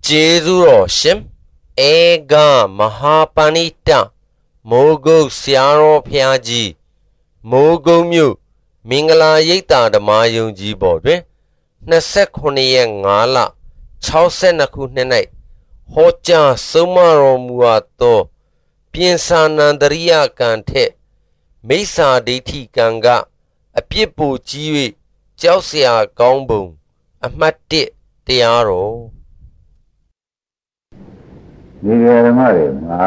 ကျေးဇူးတော်ရှင်ဧကမဟာပဏိတမိုးကုတ်ဆရာတော်ဘုရားကြီးမိုးကုတ်မြို့မင်္ဂလာရိပ်သာဓမ္မယုံကြည်ပေါ်တွင်29ရက်5လ62ခုနှစ်၌ဟောကြားဆုံးမတော်မူအပ်သောပြင်စာနန္တရိယကံထက်မိစ္ဆာဒိဋ္ဌိကံကအပြစ်ပိုကြီး၍ကြောက်เสียကောင်းပုံအမှတ်1တရားတော်ဒီဓမ္မတွေမှာ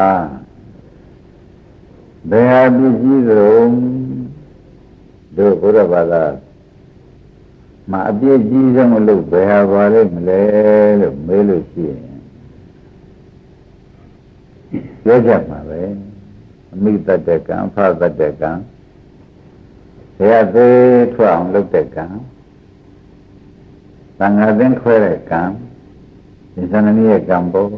ဘယ်ဟာပစ္စည်းဆုံးတို့ဘုရားဘာသာမှာအပြည့်ကြီးဆုံးလို့ဘယ်ဟာပါလိမ့်မလဲလို့မေးလို့ရှိရင်ပြောကြမှာပဲအမိတ္တကံအဖတ္တကံဘယ်ဟာသေးထွက်အောင်လုပ်တဲ့ကံသံဃာသင်ခွဲတဲ့ကံဒီသဏ္ဍာန်ရဲ့ကံပေါ်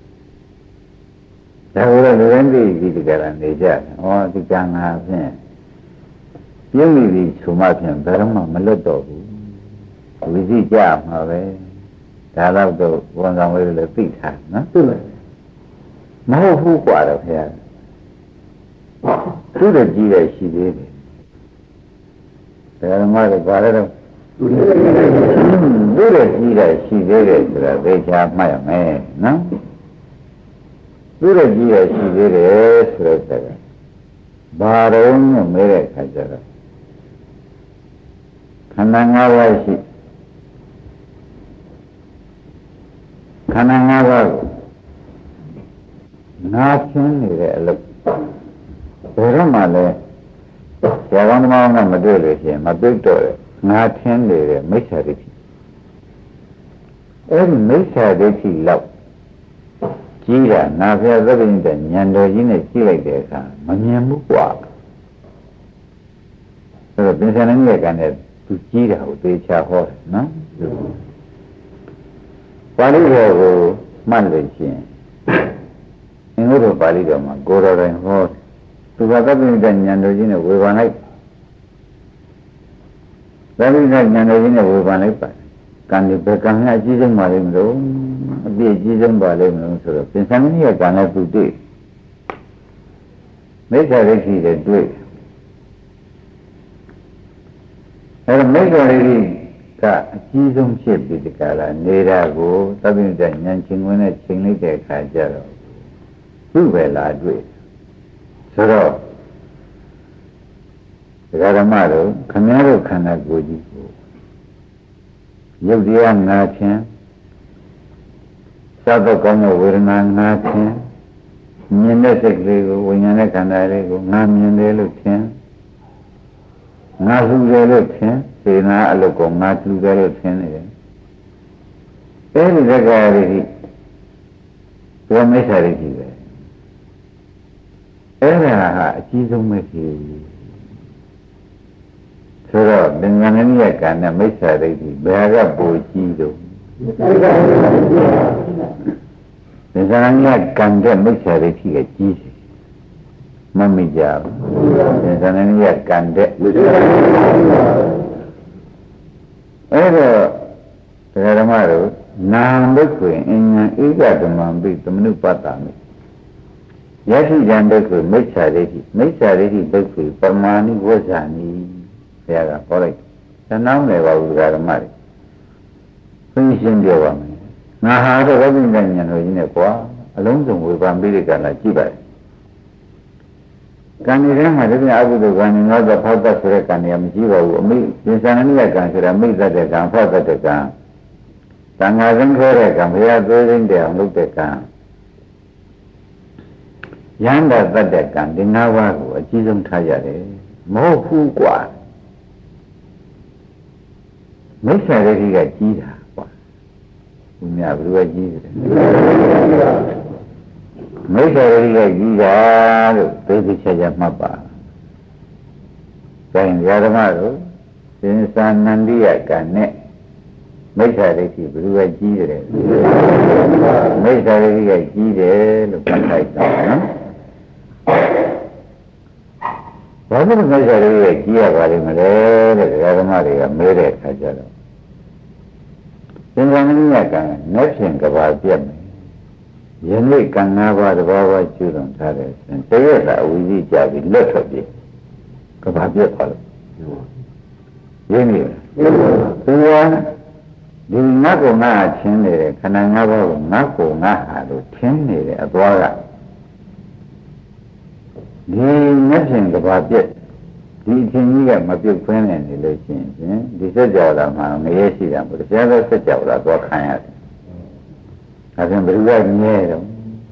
ဒါကိုလည်းလူတိုင်းသိပြီးဒီကရနေကြတယ်။ဩဒီကံငါဖြင့်ပြုံးပြီးဆိုမှဖြင့်ဘယ်တော့မှမလွတ်တော့ဘူး။ဝိသိကြမှာပဲ။ဒါတော့ဝန်ဆောင်ဝေးလည်းသိထားနော်။သိလား။မဟုတ်ဘူးกว่าတော့ခင်ဗျာ။သူ့တကြီးတဲ့ရှိသေးတယ်။ဒါမှလည်းဘာလဲတော့သူ့တကြီးတဲ့ရှိသေးတယ်ဆိုတာသိချာမှတ်ရမယ်နော်။သူရကြီးရရှိသေးတယ်ဆိုတော့ဘာတော့မဲတဲ့ခါကျတော့ခန္ဓာ၅ပါးရှိခန္ဓာ၅ပါးကိုနာချင်းနေတဲ့အလုပ်ဘယ်တော့မှလည်းဆရာကောင်းသမားကမတွေ့လို့ရှိရင်မတွေ့တော့တယ်ငါထင်းနေတဲ့မိစ္ဆာဒိဋ္ဌိအဲဒီမိစ္ဆာဒိဋ္ဌိလောက်ကြီးတာနာဖျားသဗ္ဗညတဉာဏ်တော်ကြီးနဲ့ကြည့်လိုက်တဲ့အခါမမြင်ဘူးกว่าဆိုတော့ပင်စဏရဲ့ကံနဲ့သူကြီးတာကိုသေချာဟောတယ်နော်ပါဠိတော်ကိုမှတ်လို့ရှိရင်အင်္ဂုတ္တပါဠိတော်မှာကိုယ်တော်တိုင်ဟောသူကသဗ္ဗညတဉာဏ်တော်ကြီးနဲ့ဝေဖန်လိုက်သဗ္ဗညတဉာဏ်တော်ကြီးနဲ့ဝေဖန်လိုက်ပါကံဒီဘယ်ကံကအကြီးဆုံးပါလိမ့်မလို့အပြည့်အကြီးဆုံးပါလိမ့်မလို့ဆိုတော့ပြင်ဆင်မင်းရဲ့ကံနဲ့သူတွေ့မိစ္ဆာဒိဋ္ဌိတွေတွေ့အဲဒါမိစ္ဆာဒိဋ္ဌိကအကြီးဆုံးဖြစ်ပြီးဒီကလာနေတာကိုသဗ္ဗညတဉာဏ်ချင်းဝင်နဲ့ချိန်လိုက်တဲ့အခါကျတော့သူ့ပဲလာတွေ့ဆိုတော့ဒကာဓမ္မတို့ခမည်းတော်ခန္ဓာကိုယ်ကြီးကိုရုပ်တရားငါခြင်းသတ်ကောင်းတဲ့ဝေဒနာငါခြင်းမြင်တဲ့စိတ်ကလေးကိုဝိညာဉ်နဲ့ခန္ဓာလေးကိုငါမြင်တယ်လို့ထင်ငါလှူတယ်လို့ထင်စေနာအလုပ်ကိုငါလှူတယ်လို့ထင်နေတယ်အဲဒီသက္ကာရိတိဘယ်မိစ္ဆာရိတိပဲအဲ့ဒါဟာအကြီးဆုံးပဲဖြစ်ဆိုတော့ဉာဏ်နဲ့မြတ်ကံနဲ့မိစ္ဆာဒိဋ္ဌိဘယ်ကပိုကြီးတော့ဉာဏ်နဲ့ကံတဲ့မိစ္ဆာဒိဋ္ဌိကကြီးစီမမိကြဘူးဉာဏ်နဲ့မြတ်ကံတဲ့အဲ့တော့ဓမ္မတို့နာမ်ဘိက္ခွေအဉ္ဉံဧကဓမ္မံပိသမနုပတ္တမိယတိဉာဏ်ဘိက္ခွေမိစ္ဆာဒိဋ္ဌိမိစ္ဆာဒိဋ္ဌိဘိက္ခွေပမာဏိဝဇ္ဇာနိဆရာကဟောလိုက်တဏှာနယ်ပါဘူးဓမ္မတွေသိရှင်းပြောပါမယ်ငါဟာတော့ဝိပဿနာဉာဏ်တော်ကြီးနဲ့ကွာအလုံးစုံဝေဖန်ပြီးတဲ့ကံလာကြည့်ပါလေကံဒီထဲမှာတကယ်အကုသိုလ်ကံနဲ့ငါတော့ဖောက်တတ်ဆိုတဲ့ကံတွေကမရှိပါဘူးအမိသင်္ဆာနနိယကံဆိုတာမိတတ်တဲ့ကံဖောက်တတ်တဲ့ကံသံဃာသင်္ခေတဲ့ကံဘုရားသွေးရင်းတဲ့အောင်လုပ်တဲ့ကံယန္တာတတ်တဲ့ကံဒီ၅ပါးကိုအကြီးဆုံးထားရတယ်မဟုတ်ဘူးကွာမိစ္ဆာဒိဋ္ဌိကကြီးတာကွာဘုရားဘယ်လိုကြီးတယ်မိစ္ဆာဒိဋ္ဌိကကြီးတာလို့သိသိချာချာမှတ်ပါဒါရင်ဓမ္မတို့သင်္ဆာနန္ဒိယကံနဲ့မိစ္ဆာဒိဋ္ဌိဘယ်လိုကြီးတယ်မိစ္ဆာဒိဋ္ဌိကကြီးတယ်လို့မှတ်လိုက်တာနော်ဘာလို့မိစ္ဆာဒိဋ္ဌိကကြီးရပါလိမ့်မလဲတဲ့ဓမ္မတွေကမဲတဲ့အခါကျတော့သစဉ်းစားနေရကံနဲ့ဖြင့်ကဘာပြတ်မယ်ယနေ့ကံ၅ပါးတဘာဝကျူးလွန်ထားတဲ့စဉ်တရက်သာအဝိဇ္ဇကြပြီးလွတ်ထွက်ပြီကဘာပြတ်သွားလို့ရင်းနေသူကဒီငါကုငါထင်းနေတဲ့ခန္ဓာ၅ပါးကိုငါကုငါဟာလို့ထင်းနေတဲ့အသွားကဒီနဲ့ဖြင့်ကဘာပြတ်ဒီအချင်းကြီးကမပြုတ်ခွင်းနေလို့ရှိရင်ဒီစက်ကြော်လာမှာငရဲရှိတာပေါ့တရားသောစက်ကြော်လာသွားခံရတယ်။ဒါပြန်ဘယ်လိုကမြဲတော့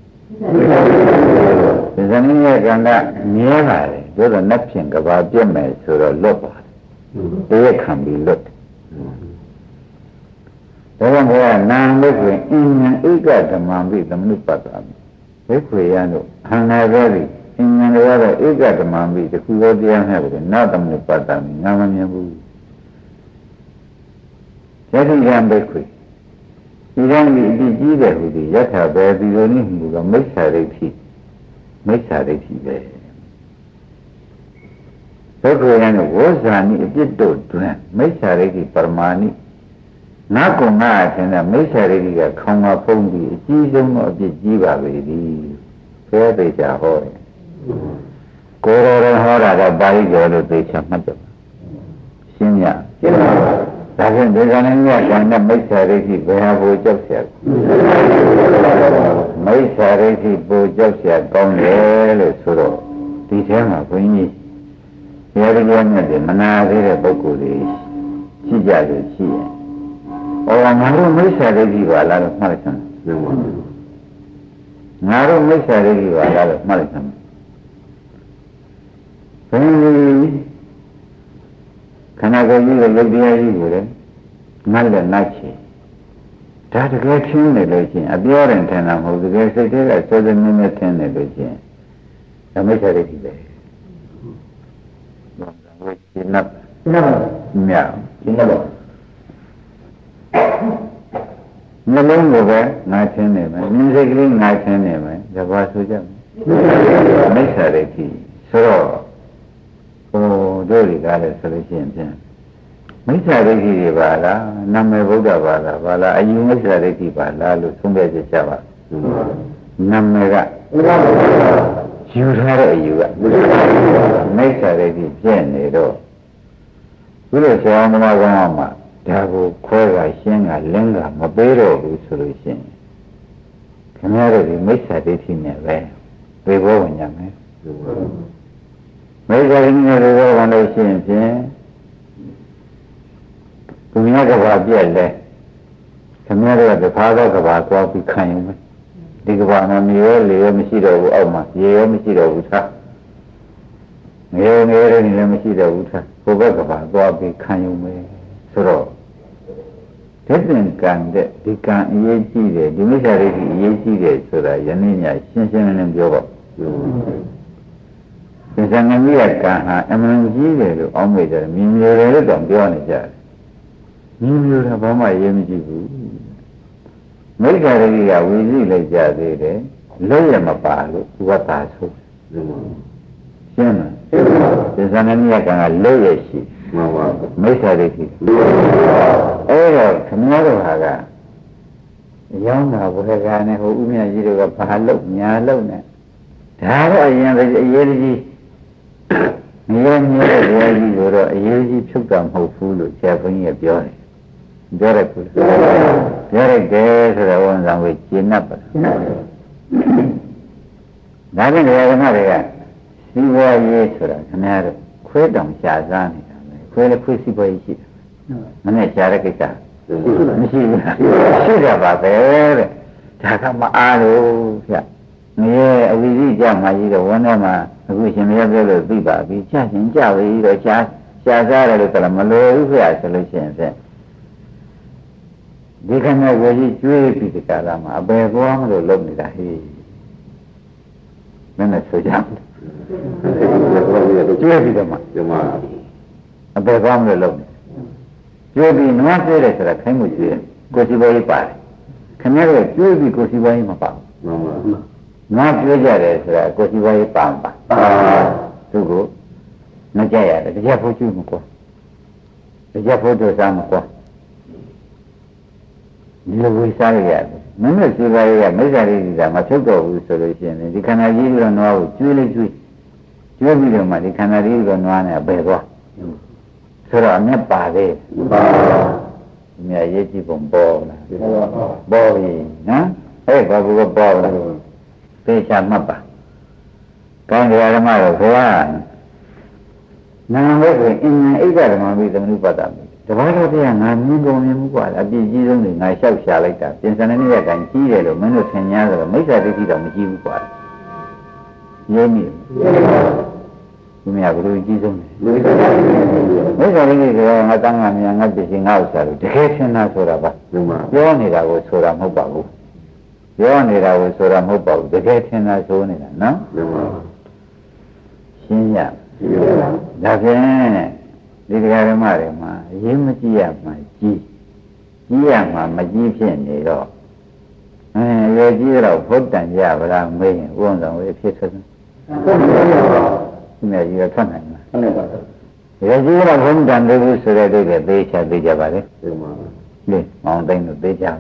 ဒီဇနီးရဲ့ကံကမြဲပါလေသို့တော့နတ်ဖြင့်ကဘာပြတ်မယ်ဆိုတော့လွတ်ပါတယ်။တရားခံပြီးလွတ်တယ်။ဒါကြောင့်ဘုရားနာမ်လို့ဆိုရင်အင်းဉ္ဧကဓမ္မပိသမနုပတ္တာဘိက္ခွေယံတို့ခန္ဓာပဲဒီအင်းဉ္တွေကတော့ဧကဓမ္မပိတခုသောတရားနဲ့ပဲနာသမနုပတ္တာငါမမြင်ဘူး။ယတိယံဘိက္ခွေဒီတိုင်းဒီအကြည့်ကြီးတဲ့ဟူသည်ယထာပဲဒီလိုနည်းဟူသောမိစ္ဆာဒိဋ္ဌိပဲဘိက္ခွေယံတို့ဝေဇာနိအပြစ်တို့တွင်မိစ္ဆာဒိဋ္ဌိပရမာဏိငါကုငါအထင်နဲ့မိစ္ဆာဒိဋ္ဌိကခေါင်းမှာဖုံးပြီးအကြီးဆုံးသောအပြစ်ကြီးပါပေသည်ဘုရားသိချာဟောတယ်ကိုယ်တော်ဟောတာတော့ပါဠိတော်လို့သိချာမှတ်တယ်ရှင်းရရှင်းပါပါဒါဖြင့်ဒီကနေ့ကကံနဲ့မိစ္ဆာဒိဋ္ဌိဘယ်ဟာကိုကြောက်เสียမိစ္ဆာဒိဋ္ဌိကိုကြောက်เสียကောင်းတယ်လို့ဆိုတော့ဒီထဲမှာဘုန်းကြီးတရားတော်နဲ့မနာသေးတဲ့ပုဂ္ဂိုလ်တွေရှိကြလို့ရှိရင်ဩငါတို့မိစ္ဆာဒိဋ္ဌိပါလားလို့မှတ်လိုက်စမ်းငါတို့မိစ္ဆာဒိဋ္ဌိပါလားလို့မှတ်လိုက်စမ်းဘယ်လိုခန္ဓာကိုယ်ကြီးရဲ့ရုပ်တရားကြီးကိုလည်းငတ်လည်းနှိုက်ချေဒါတကယ်ထင်းနေလို့ချင်းအပြောရင်ထင်တာမဟုတ်တကယ်စိတ်ထဲကစိုးစိုးမြဲမြဲထင်းနေလို့ချင်းဓမ္မချရတိပဲဘာသာဝိနပ်မြောက်ရှင်းတော့နှလုံးကိုပဲငါထင်းနေမယ်ဉာဏ်စိတ်ကလေးငါထင်းနေမယ်ဒါပါဆိုကြမယ်မိစ္ဆာဒိဋ္ဌိဆိုတော့တို့တွေကလည်းဆိုလို့ရှိရင်ဖြင့်မိစ္ဆာဒိဋ္ဌိတွေပါလားနာမည်ဗုဒ္ဓဘာသာပါလားအယူမိစ္ဆာဒိဋ္ဌိပါလားလို့သုံးပြကြပါနာမည်ကယူထားတဲ့အယူကမိစ္ဆာဒိဋ္ဌိပြည့်နေတော့ဘုရားဆရာမနာကောင်းမှာဒါကိုခွဲကရှင်းကလင်းကမပေးတော့ဘူးဆိုလို့ရှိရင်ခင်ဗျားတို့ဒီမိစ္ဆာဒိဋ္ဌိနဲ့ပဲဝေဘောဝင်ကြမယ်မိစ္ဆာဒိဋ္ဌိနဲ့ဝေဘောဝင်လို့ရှိရင်ဖြင့်သူများကဘာပြက်လဲခင်ဗျားတို့ကတခါတော့ကဘာသွားပြီးခံရုံပဲဒီကဘာမှာမြေရောလေရောမရှိတော့ဘူးအောက်မှာရေရောမရှိတော့ဘူးသားငယ်ငယ်တွေလည်းမရှိတော့ဘူးသားဟိုဘက်ကဘာသွားပြီးခံရုံပဲဆိုတော့တဲ့သင်္ကံတဲ့ဒီကံအရေးကြီးတယ်ဒီမိစ္ဆာဒိဋ္ဌိအရေးကြီးတယ်ဆိုတာယနေ့ညရှင်းရှင်းလင်းလင်းပြောပါဒီသံဃာကြီးကံဟာအမှန်ကြီးတယ်လို့အောင်းမိတယ်မြင်မျိုးတယ်လို့တောင်ပြောနေကြတယ်မြင်မျိုးတာဘာမှရေးမကြည့်ဘူးမိစ္ဆာဒိဋ္ဌိကဝီစီလိုက်ကြသေးတယ်လုံးရမပါလို့ဝတ္တာဆိုရှင်းလားဒီသံဃာကြီးကံကလုံးရရှိမှန်ပါမိစ္ဆာဒိဋ္ဌိအဲ့တော့ခမည်းတော်ဟာကရောင်းတာဘုရားကနဲ့ဟိုဥမြတ်ကြီးတို့ကဘာလို့ညာလို့နဲ့ဒါတော့အရင်အရေးကြီးမြဲမြဲတဲ့ဘုရားကြီးကိုတော့အရေးကြီးဖြုတ်တာမဟုတ်ဘူးလို့ဆရာဘုန်းကြီးကပြောတယ်ပြောရကူပြောရတယ်ဆိုတော့ဝန်ဆောင်ကိုကျင့်납ပါဒါဖြင့်ဓမ္မတွေကစီးပွားရေးဆိုတာခင်ဗျားတို့ခွဲတောင်ရှားစားနေတာပဲခွဲလည်းခွဲစီးပွားရေးရှိတယ်မနဲ့ရှားတဲ့ကိစ္စမရှိဘူးရှိတာပါပဲတဲ့ဒါကမအားလို့ဗျငရဲအဝိဇ္ဇကြမှာကြီးတော့ဝန်းထဲမှာအခုရှင်မရပြောလို့သိပါပြီချရှင်ကြပြီတော့ရှားစားတယ်လို့ဆိုတော့မလိုဘူးဗျဆိုလို့ရှိရင်ဖြင့်ဒီခဏကိုကြီးကျွေးပြီးဒီကာလမှာအပေသွားမလို့လုပ်နေတာဟေးမင်းနဲ့ဆိုကြကျွေးပြီးတော့မှအပေသွားမလို့လုပ်နေကျွေးပြီးနွားကျွေးတယ်ဆိုတာခိုင်းမှုကျွေးကိုစီပွားရေးပါတယ်ခင်ဗျားတို့ကျွေးပြီးကိုစီပွားရေးမပါဘူးငါပြောကြတယ်ဆိုတာကိုစီပွားရေးပါမပါသူကမကြရတယ်တရားဖို့ကျွေးမကွာတရားဖို့တို့စားမကွာ Điều vui sao vậy? Mình nói sự vậy mấy giờ đi ra mà chốt đồ sửa đổi chuyện này. Đi khán giả gì rồi nói chui lên chui bây giờ mà đi khán giả gì rồi nói này bể quá. Sửa đổi mấy bà đấy. Mẹ gì chỉ bông bò là bò gì, nhá? Ê, bà bố bò là thế sao mà bà? Cái này là mà rồi thế à? Nàng với cái ít cái mà bị tâm lý bắt đầu. Đó là thế à? Nàng muốn công nhận quá là bị gì rồi ngày sau xa lại ta. Trên sân này cái chi rồi rồi mình nó thành nhà rồi mấy cái gì đó mình chịu quá. Vậy nhỉ? Mình học được chi rồi. Mấy cái gì rồi người ta làm người ta chỉ ngáo sao rồi. Thế thế nào rồi đó. Gió này là cái số làm không bảo. Gió này là cái số làm không bảo. Thế thế nào số này là nó. Xin nhá. Đó thế. Đi cái mà đấy mà. Gì mà chi à mà chi. Chi à mà chi phiền này đó. Rồi chi rồi phốt tận ra và làm mấy uống rồi với phía thân. Mẹ gì là thân này mà. Rồi chi là phốt tận ra với sự ra đây là bê cha bà đấy. Đi, mong tên là bê cha.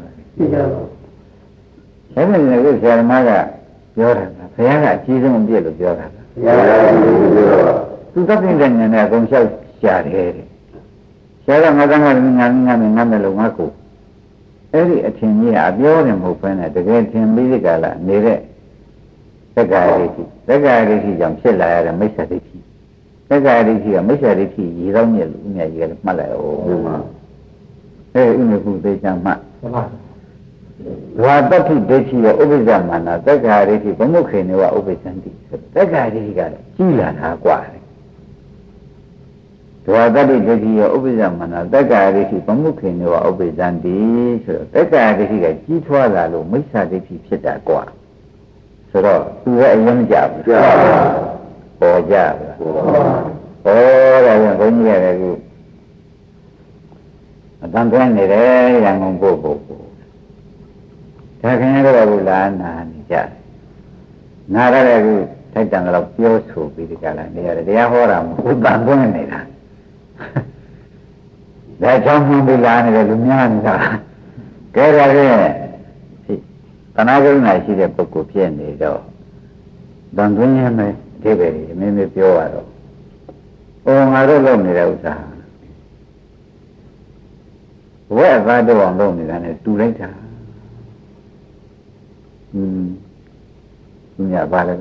Thế nên là cái xe mà làပြောrằng là phải là chi không biết đượcပြောrằng. Tu tập những cái này cũng sao xả thế. Xả ra mà ngăn là luôn aku. Ấy thì thiên nhiên à biểu thì một phần này, cái thiên bí cái là như thế. Tất cả đi thì giống sẽ lại là mấy sai đi thì. Tất cả đi thì mấy sai đi thì gì đâu nhiều nhà gì mà lại ô. Ê, người phụ nữ chẳng mà. Và tất thì đi thì ở bên trong mà nó tất cả đi thì có một khi nữa ở bên trong thì tất cả đi cái chỉ là hạ quả. Và tất thì ở bên trong mà nó tất cả đi thì có một khi nữa ở bên trong thì tất cả đi thì cái chỉ thoa là luôn mấy sai đi thì sẽ trả quả. Sau đó tôi lại nhắm chạm, bỏ ra, là có như vậy là thằng cái này đấy là ngon bộ. Thế cái này là bộ là nà chả, nà ra là thấy rằng là tiêu số bị cái là này để họ làm một bản của này là, để trong không bị là này là đúng nhau là, cái ra cái ta nói cái này chỉ là một cuộc chiến này đó, bằng cái này mới thế về mới biểu à đó, ngài đó lâu này đâu sao? Vợ ba đứa ông lâu này này tu lấy ra, nhà ba đấy,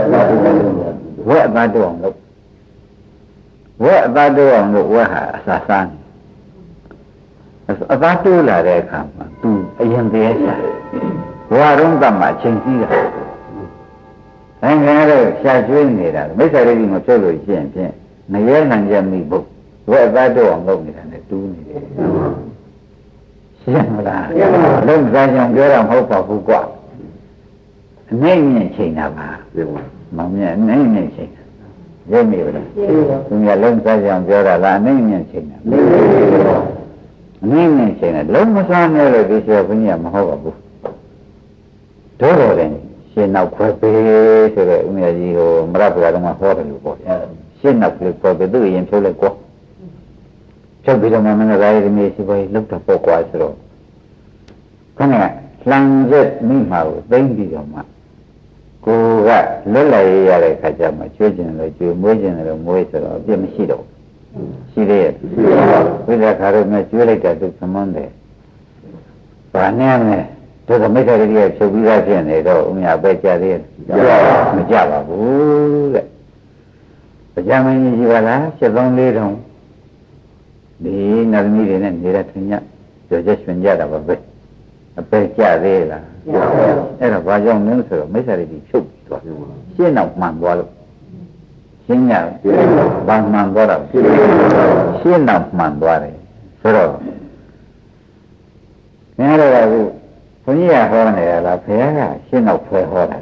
vợ ba đứa ông lâu vợ hả sa san, ba tu là đấy khám tu anh thế sao? Vợ rong tâm mà chân gì đó, anh nghe rồi xa chuyên này là mấy sai đi mà chơi rồi chuyện chuyện, này nhớ năng dân mi bục, vợ ba đứa ông lâu này tu này. Xem là lâm ra trong cái làm hậu quả phụ quả nên nhận trình nào mà mong nhận nên nhận trình dễ hiểu đấy nhưng mà lâm ra trong cái là nên nhận trình nên nhận trình là lúc mà sao nữa rồi đi xe với nhà mà hậu quả phụ đó rồi đấy xin nào khỏe bê thế rồi nhà gì hồ mà ra phải mà hoa được quoi xin nào khỏe bê tự nhiên cho lại quoi cho bây giờ mà mình ra thì mình sẽ phải lúc đó bỏ qua rồi cái này lăng rất mỹ màu đánh đi rồi mà cô gái lớn lại rồi khai ra mà chơi chuyện rồi muối rồi biết mấy đâu xí đấy bây giờ khai rồi mà chơi lại cả được tham ăn đấy và này tôi không biết cái gì chơi bây giờ chuyện này đâu nhà bé cha đi mà cha bảo bố đấy bây giờ mình như vậy là sẽ không đi đâu đi nằm đi này đi ra thằng nhá rồi just chuyển ra là vậy bây giờ đây là đây là vào trong những sự mấy sai đi chụp rồi xin nào màn qua luôn xin nhà bằng màn qua đâu xin nào màn qua đấy rồi nghe đây là có như là hoa này là phải là xin nào phải hoa này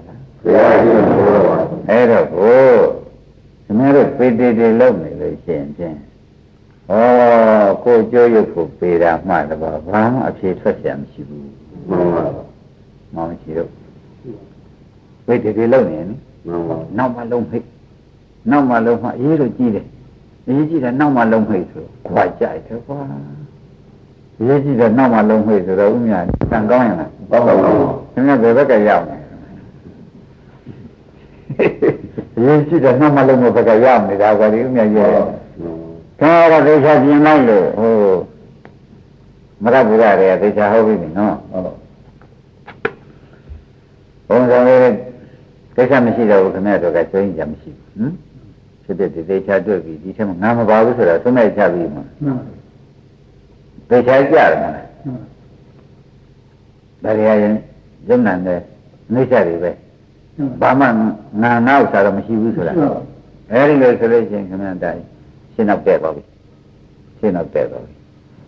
ấy rồi nghe rồi bây giờ lâu này rồi chuyện cô chơi yêu phụ bề ra mà là vắng ở phía thoát giảm chịu mà chịu đâu bây giờ lâu này nông mà lông hết ý rồi chi đấy ý chỉ là nông mà lông hết rồi quay chạy thế quá ရေးကြည့်တော့နောက်မှလုံးဝဆိုတော့ဥမြတန်ကောင်းရလားကောင်းပါဘူးခင်ဗျာဘယ်ဘက်ကရောက်ရေးကြည့်တော့နောက်မှလုံးဝဘက်ကရောက်နေတာကဒီဥမြရဲ့ဒါတော့ဒေချာပြင်လိုက်လို့ဟိုမရဘူးရတယ်ဒေချာဟုတ်ပြီနော်ဘုံဆောင်လေးဒေချာမရှိတော့ဘူးခင်ဗျာတော့ကကျွင်းကြမရှိဘူးဖြစ်တဲ့ဒေချာတွေ့ပြီဒီထက်မှငါမပါဘူးဆိုတော့သုံးလိုက်ချပြီမှာဒေချာကြတယ်မလားဒါရီရင်ရုံနံတဲ့နှိမ့်ချက်တွေပဲဘာမှငါနောက်စားတော့မရှိဘူးဆိုတာအဲဒီလိုဆိုလို့ရှိရင်ခင်ဗျာတိုင်းရှင်းတော့တဲ့ပါပြီရှင်းတော့တဲ့ပါပြီ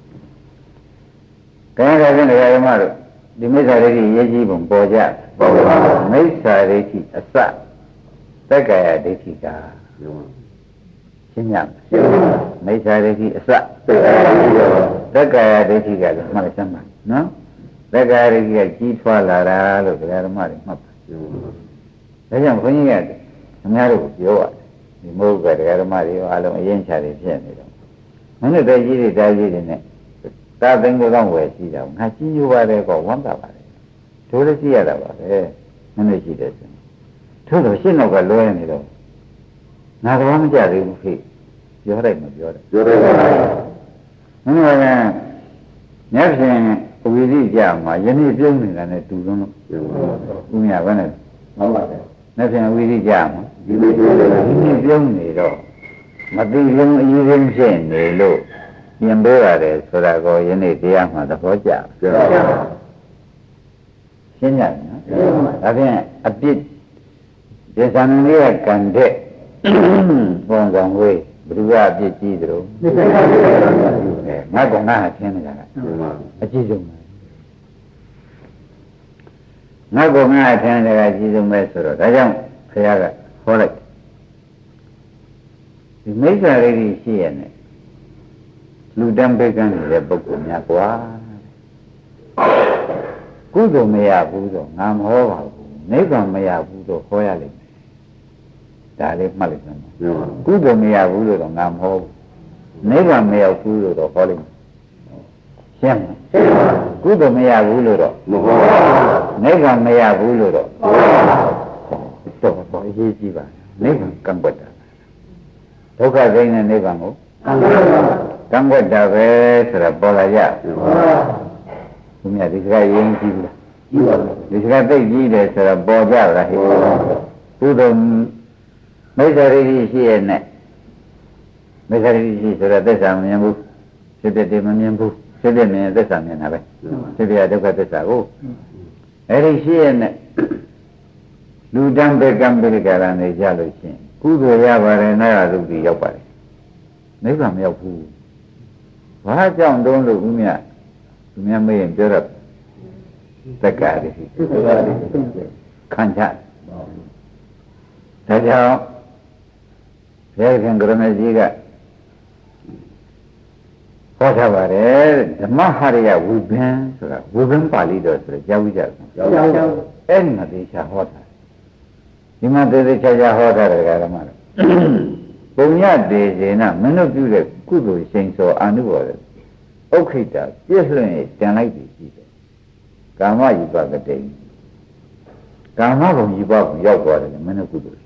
ကဲဒါဖြင့်ဓမ္မတို့ဒီမိစ္ဆာဒိဋ္ဌိရေးကြီးပုံပေါ်ကြပေါ်ပါမိစ္ဆာဒိဋ္ဌိအစတက္ကရာဒိဋ္ဌိကရှင်းရမယ်မိစ္ဆာဒိဋ္ဌိအစတက္ကရာဒိဋ္ဌိကလည်းမှတ်လိုက်စမ်းပါနော်တက္ကရာဒိဋ္ဌိကကြီးထွားလာတာလို့ဓမ္မတွေမှတ်ပါဒါကြောင့်ခွန်ကြီးကခင်ဗျားတို့ပြောရတယ်ဒီမဟုတ်ကဓမ္မတွေအားလုံးအရင်ချာတွေဖြစ်နေတော့မင်းတို့တည်းကြီးတွေတားကြီးတွေနဲ့တာသိန်းကတော့ဝယ်ရှိတာငါကြီးညိုပါတယ်ကောဝမ်းသာပါတယ်တို့လည်းရှိရတာပါပဲမင်းတို့ရှိတယ်ဆိုထို့တော့ရှင်းတော့ကလွဲနေတော့ငါတော့မကြသေးဘူးခေပြောလိုက်မပြောတယ်ပြောတယ်ပါမင်းတို့ကညဖြင့်ဝီရိကြမှာယနေ့ပြုံးနေတာနဲ့တူလုံးလို့ဦးမြဘယ်နဲ့ဟုတ်ပါတယ်ညဖြင့်ဝီရိကြမှာဒီနေ့ပြုံးနေတော့မသိလုံးအရေးရင်းဖြစ်နေလို့ပြင်ပေးရတယ်ဆိုတာကိုယနေ့တရားမှာသဘောကျရှင်းကြနော်ဒါဖြင့်အပြစ်ဒီသံဃာရဲ့ကံတဲ့ပုံစံဝေးဘုရားအပြစ်ကြီးသလိုငါကငါရှင်းနေကြတာအကြည့်ဆုံးငါကငါထင်တယ်ကအကြည့်ဆုံးပဲဆိုတော့ဒါကြောင့်ခရကဟောလိုက်ဒီမိစ္ဆာရိတိရှိရနဲ့လူတန်းပိကံနေတဲ့ပုဂ္ဂိုလ်များကွာကုသိုလ်မရဘူးတော့ငါမဟောပါဘူးနိဗ္ဗာန်မရဘူးတော့ဟောရလိမ့်မယ်ဒါလေးမှတ်လိုက်စမ်းကုသိုလ်မရဘူးလို့တော့ငါမဟောဘူးနိဗ္ဗာန်မရောက်ဘူးလို့တော့ဟောလိမ့်မယ်ရှင်းမလားကုသိုလ်မရဘူးလို့တော့မဟောနိဗ္ဗာန်မရဘူးလို့တော့တော့အရေးကြီးပါနိဗ္ဗာန်ကံပတ်တာဒုက္ခသိတဲ့နိဗ္ဗာန်ကိုကံကွက်တာပဲဆိုတာပေါ်လာကြဘုရားဒီစကားရင်းကြည့်ဘူးလားဒီစကားသိကြည့်တယ်ဆိုတာပေါ်ကြလားဟဲ့ဘုဒ္ဓမိစ္ဆာရိတိရှိရဲ့နဲ့မိစ္ဆာရိတိရှိဆိုတာသစ္စာမမြင်ဘူးဖြစ်တဲ့တည်းမမြင်ဘူးဖြစ်တဲ့မြင်သစ္စာမြင်တာပဲဖြစ်တဲ့ဒုက္ခသစ္စာကိုအဲ့ဒီရှိရဲ့နဲ့လူတန်းပဲကံပိကရာနေကြလို့ရှိရင်ကုသိုလ်ရပါတယ်နာရသုတိရောက်ပါတယ်နိဗ္ဗာန်မရောက်ဘူးဘာကြောင့်တုံးလို့ဦးမြတ်သူများမေးရင်ပြောတော့တက္ကရာတွေခံချဒါကြောင့်ဘုရားခင်ကရမကြီးကဟောထားပါတယ်ဓမ္မဟရိယဝိပင်းဆိုတာဝိပင်းပါဠိတော်ဆိုကြားဝိကြအဲ့ဒီမှာသေချာဟောတာဒီမှာသေချာဟောတာဓမ္မတော်ပုံညတေဇေနမင်းတို့ပြုတဲ့ကုသိုလ်ရှင်စောအာနုဘော်တဲ့ဥခိတပြည့်လွှင့်တန်လိုက်ပြီရှိတယ်ကာမယူပကတိကာမဘုံယူပကိုရောက်သွားတယ်မင်းတို့ကုသိုလ်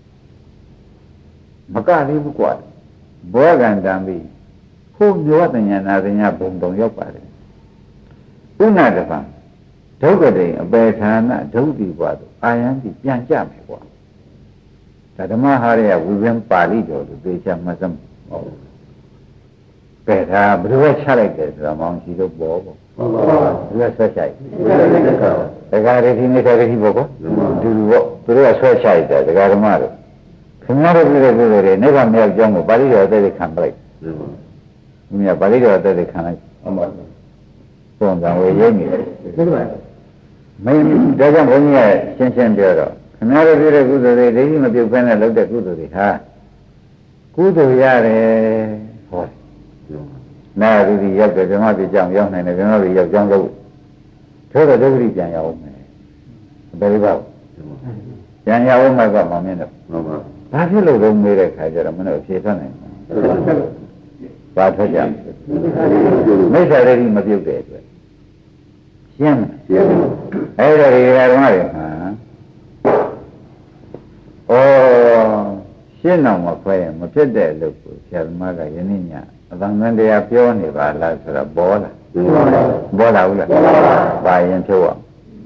မကလေးဘူးကွာဘောဂန္တံပြီးဟိုမျိုးဝတ္တညာနာသညာဘုံတုံရောက်ပါတယ်ဥနာတပံဒုက္ခတိအပေဌာနဒုက္တိဘွားတို့အာယံတိပြန်ကြမယ်ကွာဒါဓမ္မဟာရယဝိပင်းပါဠိတော်လို့သိချမှတ်စမ်းဟုတ်ကဲဒါဘယ်လိုချလိုက်တယ်ဆိုတော့မောင်ရှိတော့ပေါ်ပေါ့ဟုတ်ပါဘူးသူကဆွဲချိုက်ဒကာရတိမိသားရတိပေါ့ကွာဒီလိုပေါ့သူတို့ကဆွဲချိုက်တယ်ဒကာဓမ္မတို့ခင်ဗျားတို့ပြုတဲ့ကုသိုလ်တွေနိဗ္ဗာန်မြောက်ကြောင်းကိုပါဠိတော်အသက်ခံပလိုက်ဒီမြတ်ပါဠိတော်အသက်ခံလိုက်ဟုတ်ပါဘူးပုံစံဝေရိပ်နေတယ်ဟုတ်ပါဘူးမင်းဒါကြောင့်ဘုန်းကြီးကရှင်းပြောတော့ခင်ဗျားတို့ပြုတဲ့ကုသိုလ်တွေဒိဋ္ဌိမပြုတ်ဖဲနဲ့လုပ်တဲ့ကုသိုလ်တွေဟာကုသိုလ်ရတယ်ဟောနာရူဒီရောက်တယ်ဓမ္မပြကြောင်ရောက်နိုင်တယ်ဓမ္မပြရောက်ကြောင်းလို့ထို့တော့ဒုက္ခရိပြန်ရအောင်မယ်ဘယ်လိုပါပြန်ရအောင်မှာကမမင်းတော့ဟုတ်ပါဘာဖြစ်လို့လုံးမေးတဲ့ခါကျတော့မင်းတို့ဖြေထွက်နိုင်တယ်ဘာထွက်ကြမိစ္ဆာဒိဋ္ဌိမပြုတ်တဲ့အတွက်ရှင်းအဲ့ဒါတွေဓမ္မတွေဟာရှင်းတော့မခွဲရင်မဖြစ်တဲ့အလုပ်ကိုဆရာသမားကယနေ့ညအတန်တန်တရားပြောနေပါလားဆိုတော့ပေါ်လာဟုတ်လားဘာရင်ဖြုတ်ရ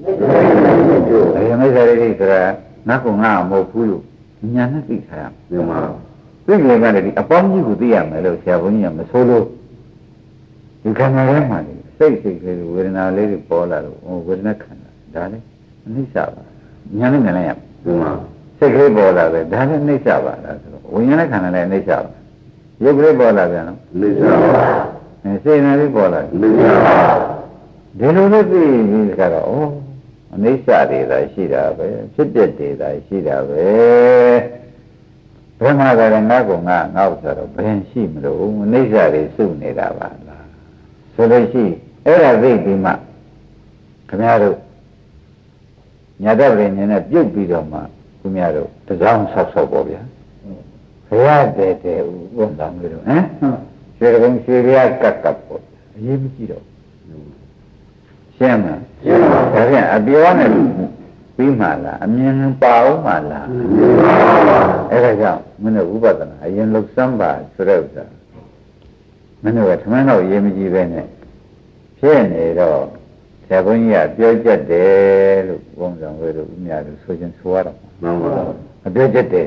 မိစ္ဆာဒိဋ္ဌိဆိုတာငါကငါမဟုတ်ဘူးလို့ညာနဲ့သိထားရမယ်သိကြတယ်ကလည်းဒီအပေါင်းကြီးကိုသိရမယ်လို့ဆရာဘုန်းကြီးကမဆိုလို့ဒီခန္ဓာထဲမှာစိတ်ကလေးဝေဒနာလေးတွေပေါ်လာလို့ဝေဒနာခန္ဓာဒါလည်းအနိစ္စပါညာနဲ့မြင်လိုက်ရမယ်စိတ်ကလေးပေါ်လာပဲဒါလည်းအနိစ္စပါလားဆိုတော့ဝိညာဉ်နဲ့ခန္ဓာလည်းအနိစ္စပါရုပ်ကလေးပေါ်လာပြန်နော်အနိစ္စပါစေနာလေးပေါ်လာအနိစ္စပါဒီလိုလေးသိပြီးကတော့အနိစ္စတွေသာရှိတာပဲဖြစ်တဲ့တွေသာရှိတာပဲဘယ်မှာကလည်းငါကငါ့ဆိုတော့ဘယ်ရှိမလို့အနိစ္စတွေစုနေတာပါလားဆိုလို့ရှိအဲ့ဒါသိပြီးမှခင်ဗျားတို့ညာတဲ့ပြင်နဲ့ပြုတ်ပြီးတော့မှခင်ဗျားတို့တစောင်းဆောက်ဆောက်ပေါ့ဗျာဘုရားတဲ့ဥပ္ပန္နမျိုးတို့ဟမ်ရွှေကုန်းရွှေရကပ်ပေါ့အရေးမကြီးတော့ရှင်းမလားဒါဖြင့်အပြောနဲ့ပြီးမှလားအမြင်ပါအောင်မှလားအဲ့ဒါကြောင့်မင်းတို့ဥပဒနာအရင်လှုပ်စမ်းပါဆိုတဲ့ဥစ္စာမင်းတို့ကထမင်းတော့ရေးမကြည့်ပဲနဲ့ဖြစ်နေတော့ဆရာဘုန်းကြီးကပြောကြတယ်လို့ဘုန်းဆောင်ဝေတို့ဥမြတို့ဆိုချင်းဆိုရတော့မှန်ပါဘူးအပြောကြတယ်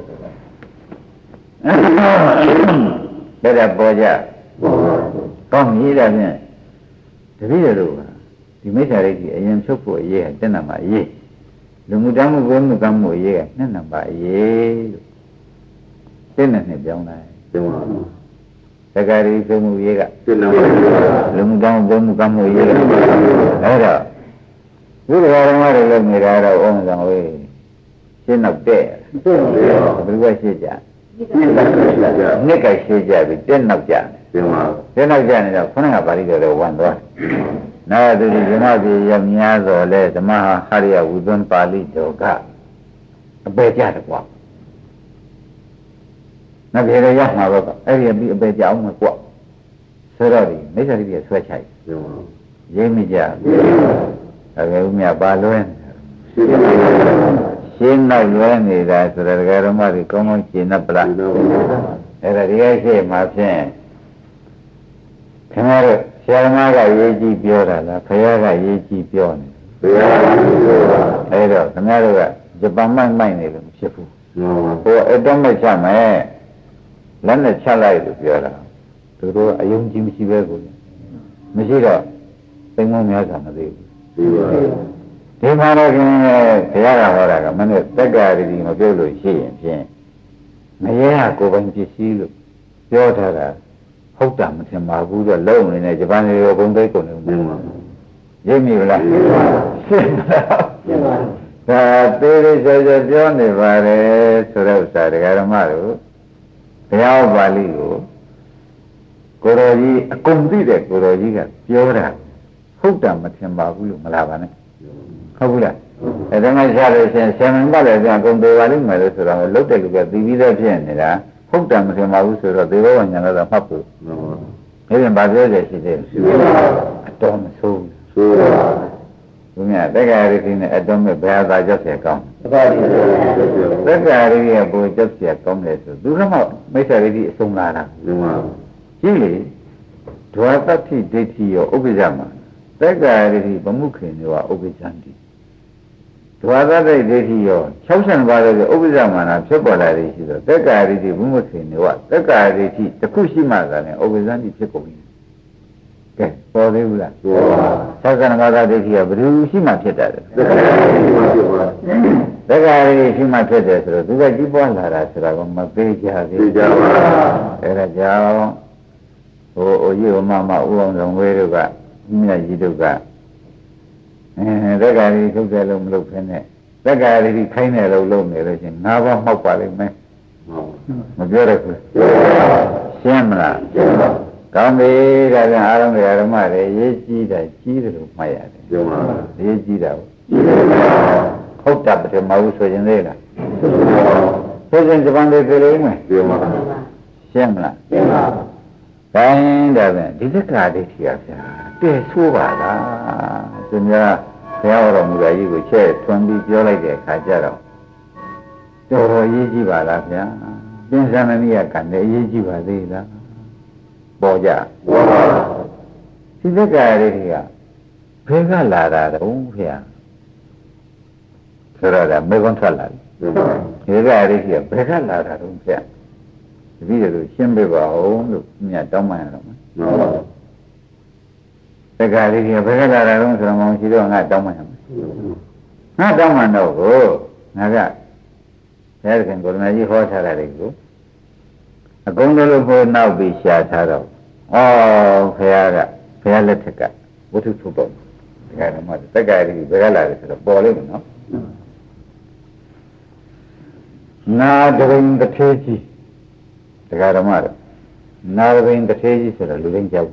ဒါပေါ်ကြကောင်းကြီးတယ်ဖြင့်တပည့်တို့ကဒီမိစ္ဆာဒိဋ္ဌိအရင်ဖြုတ်ဖို့အရေးကတက်နံပါတ်အရေးလူမှုတမ်းမှုဘယ်မှုကမှုအရေးကနှစ်နံပါတ်အရေးလို့တက်နဲ့ပြောင်းလိုက်တင်ပါဘူးသက္ကာရိဖြုတ်မှုအရေးကတက်နံပါတ်လူမှုတမ်းမှုဘယ်မှုကမှုအရေးကအဲ့တော့ဘုရားဓမ္မတွေလုပ်နေတာတော့ဩဇံဝေးရှင်းတော့တဲ့ဘယ်လိုရှိကြနှစ်ကရှိကြပြီတက်နောက်ကြတင်ပါတက်နောက်ကြနေတော့ခொနကပါဠိတော်တွေဝန်သွားနာသူဒီဓမ္မပြေရများတော်လဲဓမ္မဟာရိယဝုသွန်ပါဠိတော်ကအပေကြတယ်ကွာနတ်ပြေရရမှာတော့အဲ့ဒီပြီးအပေကြအောင်မကွာဆိုတော့ဒီမိစ္ဆာဒိဋ္ဌိဆွဲချိုက်ရေးမိကြအကယ်ဥမြပါလွဲရှင်းနောက်လွဲနေတာဆိုတော့ဓမ္မတွေကောင်းကောင်းရှင်း납ပလားအဲ့ဒါဒီရဲ့ရှေ့မှာဖြင့်ခင်ဗျားတို့ဆရာသမားကရေးကြည့်ပြောတာလားခရီးကရေးကြည့်ပြောနေအဲ့တော့ခင်ဗျားတို့ကဂျပန်မိုက်နေလို့မဖြစ်ဘူးဟိုအတော့မချမယ်လက်နဲ့ချလိုက်လို့ပြောတာသူတို့အယုံကြည်မရှိပဲကိုမရှိတော့သိမ်းမများတာမသိဘူးဒီမှာတော့ခင်ဘုရားကဟောတာကမနေ့တက္ကရာတိမပြုတ်လို့ရှိရင်ဖြင့်မရဲဟာကိုယ်ပိုင်ပစ္စည်းလို့ပြောထားတာဟုတ်တာမထင်ပါဘူးတော့လုံးနေနဲ့ဂျပန်တွေရောဘုံသိကုန်နေမှာရိပ်မိလားရှင်းပါဒါသေးသေးချာချာပြောနေပါတယ်ဆိုတဲ့ဥစ္စာတရားဓမ္မတို့ဘုရားပါဠိကိုကိုတော်ကြီးအကုန်သိတဲ့ကိုတော်ကြီးကပြောတာဟုတ်တာမထင်ပါဘူးလို့မလားပါနဲ့ဟုတ်ဘူးလားအဲ့ဒါမှရှားလို့ရှင်ဆယ်မင်းပတ်လည်းပြန်အကုန်သေးပါလိမ့်မယ်လို့ဆိုတော့လုတ်တဲ့လူကသိပြီးသားဖြစ်နေတာဟုတ်တယ်မထင်ပါဘူးဆိုတော့သေဘောဝညာတော့မှတ်ဖို့ဒါပြန်ဗာပြောတယ်ရှိသေးတယ်အတော်မဆိုးဘူးဘုရားတက္ကရာရိနဲ့အတော်မဲ့ဘယ်ဟာသာကြောက်เสียကောင်းတက္ကရာရိရဲ့ကိုကြောက်เสียကောင်းတယ်ဆိုသူကမှမိစ္ဆာရိအဆုံးလာတာကြည့်လေဒွါတ္တိဒိဋ္ဌိရောဥပ္ပဇ္ဇမှာတက္ကရာရိဗမှုခေနဝဥပ္ပဇ္ဇံတိဒွါသတ္တိဒိဋ္ဌိရော60ပါးတဲ့ဥပ္ပဇ္ဇမာနာဖြစ်ပေါ်လာတယ်ရှိတော့တက္ကာရိတိဘုမခေနေဝတက္ကာရိတိတစ်ခုရှိမှသာလဲဥပ္ပဇ္ဇံတိဖြစ်ကုန်ပြီကဲပေါ်သေးဘူးလား60ပါးဒိဋ္ဌိကဘယ်လိုရှိမှဖြစ်တာလဲတက္ကာရိရှိမှဖြစ်တယ်ဆိုတော့သူကကြီးပွားလာတာဆိုတာကမသေးကြသေးကြပါအဲ့ဒါကြောင့်ဟိုရေမမဥအောင်ဆောင်ဝဲတို့ကမြတ်ကြီးတို့ကသက္ကာရိထုတ်တယ်လို့မလုပ်ခင်းနဲ့သက္ကာရိခိုင်းတယ်လို့လုပ်နေလို့ချင်း၅ပါးမှောက်ပါလိမ့်မယ်မပြောရဘူးရှင်းမလားကောင်းပြီဒါပြန်အားလုံးဓမ္မတွေရေးကြည့်တာကြီးတယ်လို့မှတ်ရတယ်ရှင်းပါလားရေးကြည့်တာဟုတ်တာပထမဦးဆိုရင်လေလားဆိုရင်ဂျပန်တွေပြေလို့မယ်ရှင်းပါရှင်းမလားရှင်းပါ cái đó là đi tất cả đi thì để số bà là cho nên theo rồi người ấy của chế chuẩn bị cho lại để khai trả rồi cho rồi ý chí bà là phải bên sang này là cảnh để ý chí bà đi đó bỏ ra thì tất cả đi thì phải cái là đúng phải rồi là mấy con thật là thế cái đi thì phải cái là đúng phải bây giờ xem bây bảo được nhà trong mà rồi tất cả đi thì phải cái là đúng rồi mà chỉ được ngay trong mà đâu ngay cái thế cái con này chỉ khó trả lại được cũng nó luôn nào bị xả thà đâu phải là tất cả bút thu bổng cái này mà tất cả đi phải là cái bỏ lên nó na devin the teji tất cả đó mà na devin the teji sẽ là lưu giáo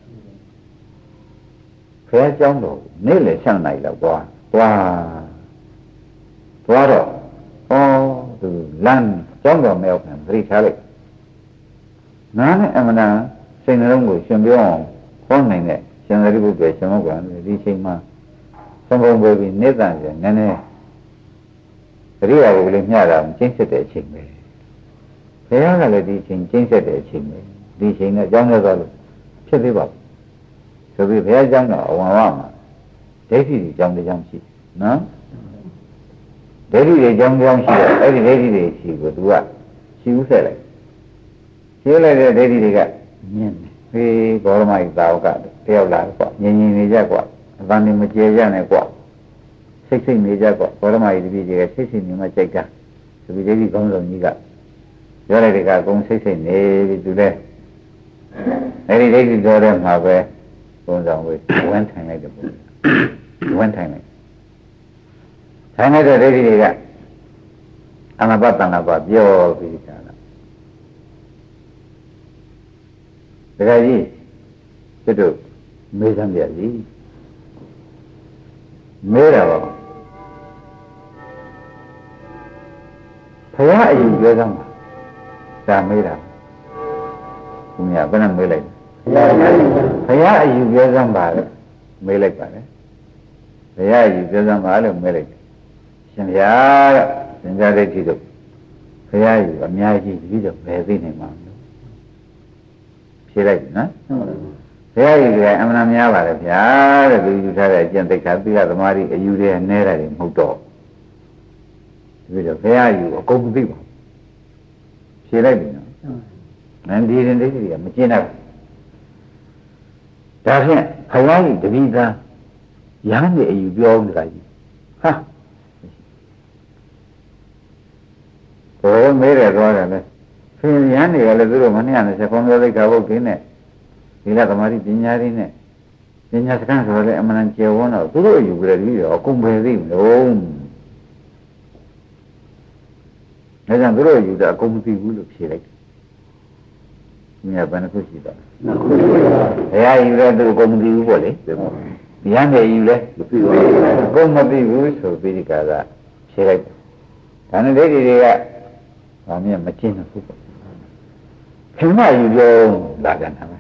phải trong đó nếu là sang này là qua đó từ lan trong đó mèo làm gì khác đấy nó này em là sinh ra người xem biết không con này nè xem ra đi bộ về xem một quán đi xem mà xong rồi bởi vì nét rằng là nghe nè cái điều này lên nhà làm chính sẽ để chỉnh về thế là đi chỉnh chính sẽ để chỉnh về đi chỉnh là trong đó rồi chưa biết bảo rồi vì phải trong đó mà thế thì trong đây trong chị nó thế thì để trong chị ấy thì thế thì để chị của tôi xíu sẽ lại xíu lại thế thì cái cái bỏ mày tạo cả theo lại quả nhìn này ra quả văn đi mà chơi ra này quả xích này ra quả bỏ mày thì bây giờ xích này mà chạy cả thì bây giờ thì không làm gì cả do này thì cả cũng xích này thì tụi đây đây thì do đây mà về con dòng về hoàn thành này được hoàn thành rồi đây thì cả anh bắt tao bắt biểu vì cả cái gì cái được mê tham việc gì mê là thấy ai dùng cái răng ra mê là cũng nhà cái năng mê lại thấy ai dùng cái răng bà mê lại bà đấy thấy ai dùng cái răng bà là mê lại xem ra đây thì được thấy ai dùng âm nhai gì thì được về cái này mà thế này nó thế thì em làm nhà bà là phải là tôi thay ra chuyện tất cả tất cả mọi người ở dưới đây nè là một chỗ bây giờ phải aiอยู่công ty mà thế này nó nên đi đến đấy thì mà chuyện nào đã thế phải ai để đi ra dáng đểอยู่ပြောđược cái gì ha rồi mấy rồi này thì dáng này là tôi mà này sẽ không có cái cái cái này thì là cái gì nhà đi này nhà sẽ càng rồi em ăn chiều nó tôi rồiอยู่cái gì đó cũng về gì đâu nên rằng tôi rồiอยู่đã công ty cũng được xí đấy nhà bạn có gì đó thế aiอยู่đó công ty cũng vậy dáng nàyอยู่đấy công ty cũng số bị cái đó xí đấy cái này đấy thì là mình mà chín nó thế màอยู่là cái nào